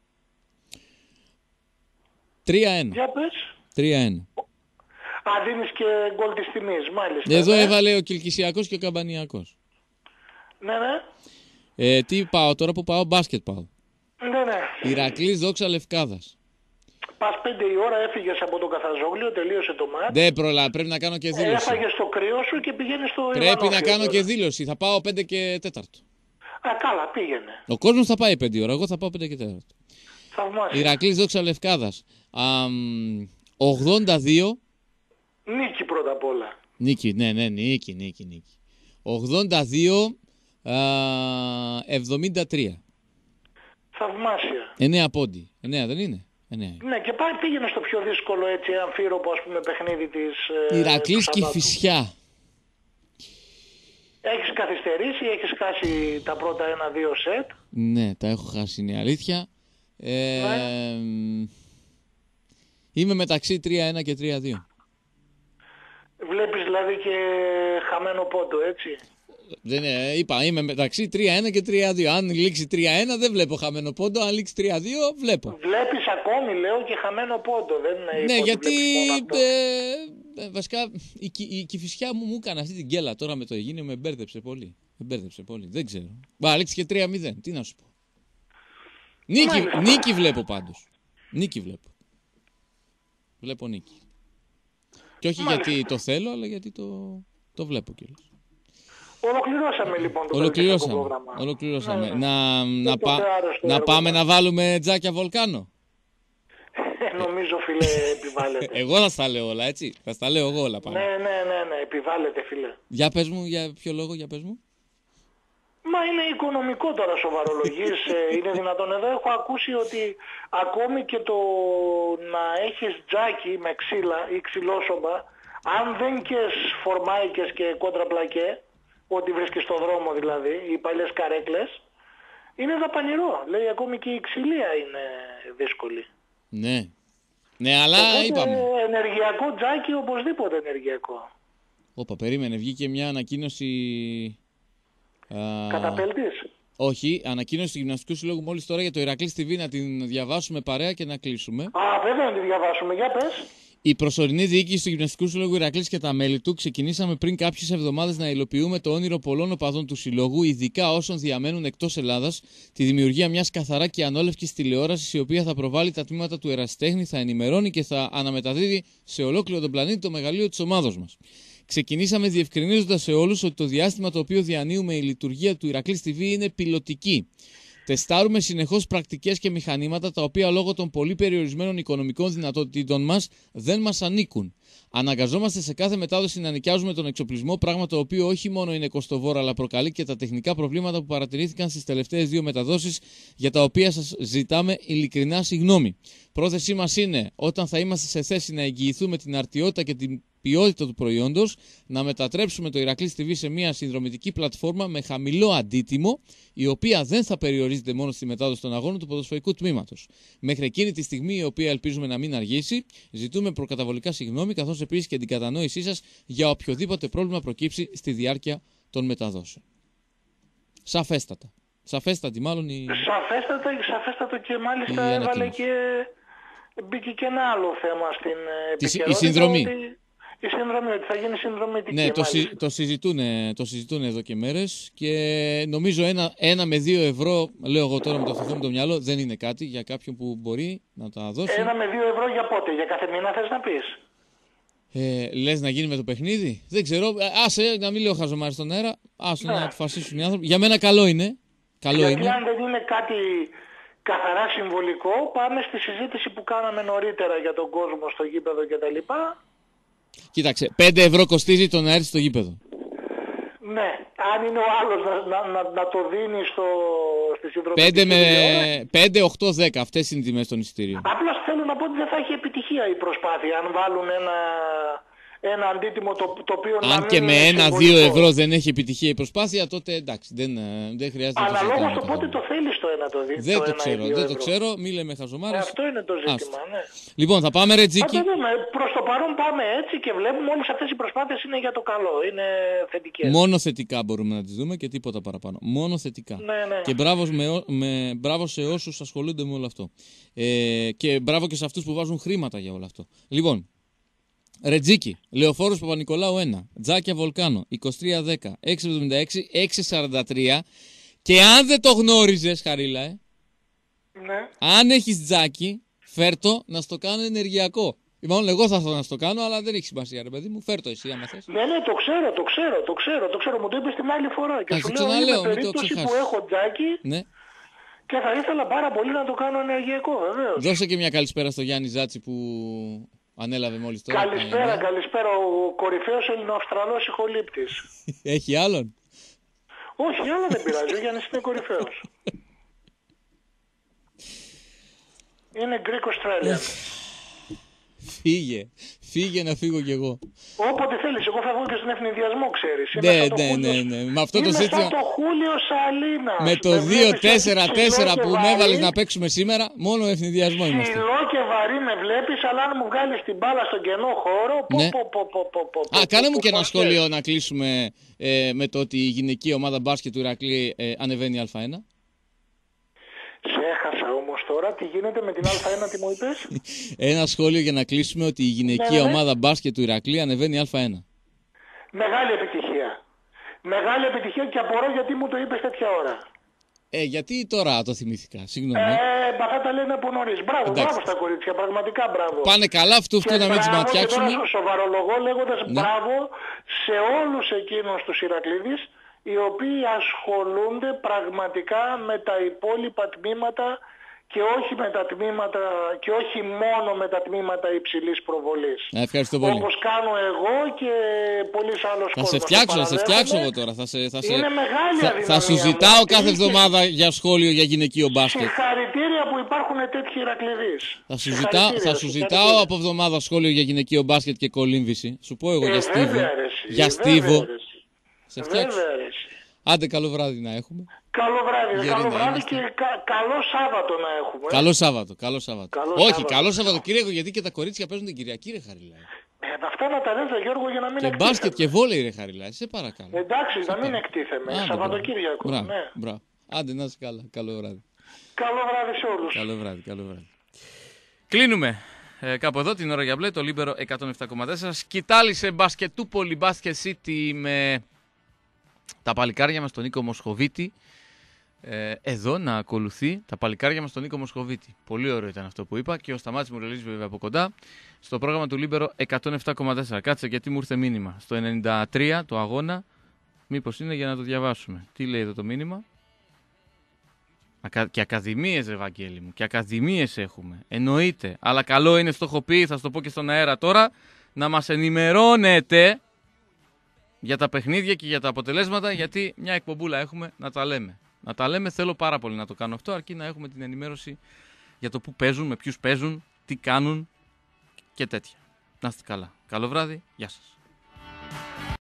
3-1. Για πες. 3-1. Δίνεις και γκολ της τιμής, μάλιστα. Εδώ έβαλε ο Κιλκυσιακός και ο Καμπανιακός. Ναι. Τι πάω τώρα που πάω, μπάσκετ πάω. Ναι. Ηρακλής Δόξα Λευκάδας. Πας 5 η ώρα, έφυγες από τον Καθαζόγλιο, τελείωσε το μάτς. Δεν πρέπει να κάνω και δήλωση. Έφαγες το κρύο σου και πηγαίνεις στο Ιβανόφιο. Πρέπει να κάνω και δήλωση. Θα πάω 5 και 4. Καλά, πήγαινε. Ο κόσμος θα πάει 5 η ώρα, εγώ θα πάω 5 και 4. Θαυμάσια. Ηρακλής Δόξα Λευκάδας. 82. Νίκη πρώτα απ' όλα. Νίκη, ναι, νίκη. 82. 73. Θαυμάσια. 9 πόντι. 9 δεν είναι? 9. Ναι, και πήγαινε στο πιο δύσκολο έτσι αμφίροπο, ας πούμε, παιχνίδι της Ηρακλής Κηφισιά. Έχεις καθυστερήσει, έχεις χάσει τα πρώτα 1-2 σετ. Ναι, τα έχω χάσει, είναι αλήθεια. Είμαι μεταξύ 3-1 και 3-2. Βλέπεις δηλαδή και χαμένο πόντο, έτσι. Δεν είπα, είμαι μεταξύ 3-1 και 3-2. Αν λήξει 3-1 δεν βλέπω χαμένο πόντο, αν λήξει 3-2 βλέπω. Βλέπεις ακόμη, λέω, και χαμένο πόντο. Δεν ναι, γιατί βασικά η Κηφισιά μου έκανε αυτή την γκέλα τώρα με το Αιγίνιο, με μπέρδεψε πολύ. Δεν ξέρω. Λήξει και 3-0, τι να σου πω. Νίκη βλέπω πάντως. Βλέπω νίκη. Και όχι γιατί το θέλω, αλλά γιατί το βλέπω κιόλας. Ολοκληρώσαμε λοιπόν το πρόγραμμα. Ολοκληρώσαμε. Να πάμε να βάλουμε τζάκια Βολκάνο. Νομίζω, φίλε, επιβάλλεται. Εγώ θα στα λέω όλα, έτσι. Θα στα λέω εγώ όλα πάνω. Ναι, επιβάλλεται, φίλε. Για πες μου, για ποιο λόγο, για πες μου. Μα είναι οικονομικό τώρα, σοβαρολογής. Είναι δυνατόν? Εδώ έχω ακούσει ότι ακόμη και το να έχεις τζάκι με ξύλα ή ξυλόσωμα, αν δεν κες φορμάικες και κόντραπλακέ, ό,τι βρίσκεις στον δρόμο δηλαδή, οι παλιές καρέκλες, είναι δαπανηρό. Λέει ακόμη και η ξυλία είναι δύσκολη. Ναι, αλλά οπότε, είπαμε. Ενεργειακό τζάκι, οπωσδήποτε ενεργειακό. Περίμενε, βγήκε μια ανακοίνωση. Καταπέλτης. Όχι, ανακοίνωση του Γυμναστικού Συλλόγου μόλις τώρα για το Ηρακλής TV, να την διαβάσουμε παρέα και να κλείσουμε. Βέβαια να τη διαβάσουμε, για πες. Η προσωρινή διοίκηση του Γυμναστικού Συλλόγου Ηρακλής και τα μέλη του ξεκινήσαμε πριν κάποιες εβδομάδες να υλοποιούμε το όνειρο πολλών οπαδών του Συλλόγου, ειδικά όσων διαμένουν εκτός Ελλάδας, τη δημιουργία μιας καθαρά και ανόλευκης τηλεόρασης, η οποία θα προβάλλει τα τμήματα του ερασιτέχνη, θα ενημερώνει και θα αναμεταδίδει σε ολόκληρο τον πλανήτη το μεγαλείο της ομάδος μας. Ξεκινήσαμε διευκρινίζοντας σε όλους ότι το διάστημα το οποίο διανύουμε η λειτουργία του Ηρακλής TV είναι πιλωτική. Τεστάρουμε συνεχώς πρακτικές και μηχανήματα τα οποία λόγω των πολύ περιορισμένων οικονομικών δυνατοτήτων μας δεν μας ανήκουν. Αναγκαζόμαστε σε κάθε μετάδοση να νοικιάζουμε τον εξοπλισμό, πράγμα το οποίο όχι μόνο είναι κοστοβόρο αλλά προκαλεί και τα τεχνικά προβλήματα που παρατηρήθηκαν στις τελευταίες 2 μεταδόσεις, για τα οποία σας ζητάμε ειλικρινά συγγνώμη. Πρόθεσή μας είναι, όταν θα είμαστε σε θέση να εγγυηθούμε την αρτιότητα και την ποιότητα του προϊόντος, να μετατρέψουμε το Ηρακλής TV σε μια συνδρομητική πλατφόρμα με χαμηλό αντίτιμο, η οποία δεν θα περιορίζεται μόνο στη μετάδοση των αγώνων του ποδοσφαιρικού τμήματος. Μέχρι εκείνη τη στιγμή, η οποία ελπίζουμε να μην αργήσει, ζητούμε προκαταβολικά συγγνώμη, καθώς επίσης και την κατανόησή σας για οποιοδήποτε πρόβλημα προκύψει στη διάρκεια των μεταδόσεων. Σαφέστατα. Σαφέστατη μάλλον η... Σαφέστατο και μάλιστα έβαλε και... Μπήκε και ένα άλλο θέμα στην επικαιρότητα. Η συνδρομή. Η σύνδρομη, ότι θα γίνει συνδρομητική. Ναι, το συζητούν εδώ και μέρες και νομίζω 1 με 2 ευρώ, λέω εγώ τώρα με το αυτοθό μου το μυαλό, δεν είναι κάτι για κάποιον που μπορεί να τα δώσει. 1 με 2 ευρώ για πότε, για κάθε μήνα θες να πεις? Λες να γίνει με το παιχνίδι, δεν ξέρω, άσε να μην λέω χαζομάρι στον αέρα, άσε να αποφασίσουν οι άνθρωποι. Για μένα καλό είναι. Γιατί αν δεν είναι κάτι καθαρά συμβολικό, πάμε στη συζήτηση που κάναμε νωρίτερα για τον κόσμο στο γήπεδο κτλ. Κοίταξε, 5 ευρώ κοστίζει το να έρθει στο γήπεδο. Ναι, αν είναι ο άλλος να το δίνει στη συνδρομητική 5 με 5, 8, 10, αυτές είναι οι τιμές των εισιτήριων. Απλώς θέλω να πω ότι δεν θα έχει επιτυχία η προσπάθεια αν βάλουν ένα αντίτιμο το οποίο να αν μην και με είναι 1-2 ευρώ δεν έχει επιτυχία η προσπάθεια, τότε εντάξει, δεν χρειάζεται να το συζητάμε. Αναλόγως το πότε το θέλεις το ένα το δει. Δεν το ξέρω, μη λέμε χαζομάρες. Αυτό είναι το ζήτημα, ναι. Λοιπόν, θα πάμε ρε Τζίκη. Θα το δούμε. Προς το παρόν πάμε έτσι και βλέπουμε όλες αυτές οι προσπάθειες είναι για το καλό, είναι θετικές. Μόνο θετικά μπορούμε να τις δούμε και τίποτα παραπάνω. Μόνο θετικά. Ναι. Και μπράβο σε όσους ασχολούνται με όλο αυτό. Και μπράβο και σε αυτούς που βάζουν χρήματα για όλο αυτό. Λοιπόν, Ρετζίκη, Λεωφόρος Παπα-Νικολάου 1, Τζάκια Βολκάνο, 2310, 676, 643 και αν δεν το γνώριζες, Χαρίλα, Ναι. αν έχεις τζάκι, φέρτο να στο κάνω ενεργειακό. Μάλλον εγώ θα έρθω να στο κάνω, αλλά δεν έχει σημασία, ρε παιδί μου. Φέρτο εσύ, άμα θες. Ναι, το ξέρω. Μου το είπες την άλλη φορά. Και σου λέω, ξαναλέω, είναι μην το περίπτωση που ξεχάσεις. έχω τζάκι Ναι. και θα ήθελα πάρα πολύ να το κάνω ενεργειακό, βεβαίως. Δώσε και μια καλησπέρα στο Γιάννη Ζάτσι που ανέλαβε μόλις τώρα. Καλησπέρα. Ο κορυφαίος Ελληνοαυστραλός ηχολήπτης. Έχει άλλον? Όχι, άλλο δεν πειράζει. Ο Γιάννης είναι κορυφαίος. Είναι Greek Australian. Φύγε να φύγω κι εγώ. Όποτε θέλεις, εγώ θα βγω και στον ευνηδιασμό, ξέρεις. Ναι. Με αυτό το σύστημα. το Χούλιο Σαλίνα. Με το 2-4-4 που με έβαλες να παίξουμε σήμερα, μόνο ευνηδιασμό είμαστε. Ψηλό και βαρύ με βλέπεις, αλλά αν μου βγάλεις την μπάλα στον κενό χώρο. Κάνε μου και ένα σχόλιο να κλείσουμε με το ότι η γυναική ομάδα μπάσκετ του Ηρακλή ανεβαίνει Α1. Σε έχασα όμως τώρα, τι γίνεται με την Α1, τι μου είπες? Ένα σχόλιο για να κλείσουμε ότι η γυναική ομάδα μπάσκετ του Ηρακλή ανεβαίνει Α1. Μεγάλη επιτυχία. Μεγάλη επιτυχία και απορώ γιατί μου το είπες τέτοια ώρα. Γιατί τώρα το θυμήθηκα, συγγνώμη. Αυτά τα λένε από νωρίς. Μπράβο στα κορίτσια, πραγματικά μπράβο. Πάνε καλά, αυτό να μην τις ματιάξουμε. Και τώρα σοβαρολογώ λέγοντας μπράβο σε όλους εκείνους τους Ηρακλήδες οι οποίοι ασχολούνται πραγματικά με τα υπόλοιπα τμήματα και όχι με τα τμήματα και όχι μόνο με τα τμήματα υψηλής προβολής. Ευχαριστώ πολύ. Όπως κάνω εγώ και πολλής άλλος κόσμος. Θα σε φτιάξω εγώ τώρα. Είναι μεγάλη αδυναμία. Θα σου ζητάω κάθε εβδομάδα για σχόλιο για γυναικείο μπάσκετ. Συγχαρητήρια που υπάρχουν τέτοιοι Ηρακληδείς. Θα σου ζητάω από εβδομάδα σχόλιο για γυναικείο μπάσκετ και κολύμβηση. Σου πω εγώ για Στίβο. Για Στίβο. Σε φτιάξω. Άντε, καλό βράδυ να έχουμε. Καλό βράδυ και καλό Σάββατο να έχουμε. Καλό Σάββατο. Όχι, καλό Σαββατοκύριακο γιατί και τα κορίτσια παίζουν την Κυριακή, ρε Χαριλάη. Αυτά να τα λες, Γιώργο, για να μην εκτίθεμαι. Και μπάσκετ και βόλεϊ, ρε Χαριλάη, σε παρακαλώ. Εντάξει, να μην εκτίθεμαι. Σαββατοκύριακο. Μπράβο. Άντε, να είσαι καλά. Καλό βράδυ. Καλό βράδυ σε όλους. Καλό βράδυ. Κλείνουμε. Κάπου εδώ την ώρα για μπλε, το Λίμπερο 107,4. Σκητάλη σε Μπασκετούπολη, Μπάσκετ City με τα παλικάρια μας τον Νίκο Μοσχοβίτη. Εδώ να ακολουθεί τα παλικάρια μας τον Νίκο Μοσχοβίτη. Πολύ ωραίο ήταν αυτό που είπα και ο Σταμάτης Μουρελής βέβαια από κοντά στο πρόγραμμα του Λίμπερο 107,4. Κάτσε γιατί μου ήρθε μήνυμα. Στο 93 το αγώνα, μήπως είναι για να το διαβάσουμε. Τι λέει εδώ το μήνυμα? Και ακαδημίες, ρε Βαγγέλη μου, και ακαδημίες έχουμε. Εννοείται. Αλλά καλό είναι, στο έχω πει, θα σου το πω και στον αέρα τώρα, να μας ενημερώνετε για τα παιχνίδια και για τα αποτελέσματα, γιατί μια εκπομπούλα έχουμε να τα λέμε. Να τα λέμε, θέλω πάρα πολύ να το κάνω αυτό, αρκεί να έχουμε την ενημέρωση για το που παίζουν, με ποιους παίζουν, τι κάνουν και τέτοια. Να είστε καλά. Καλό βράδυ, γεια σας.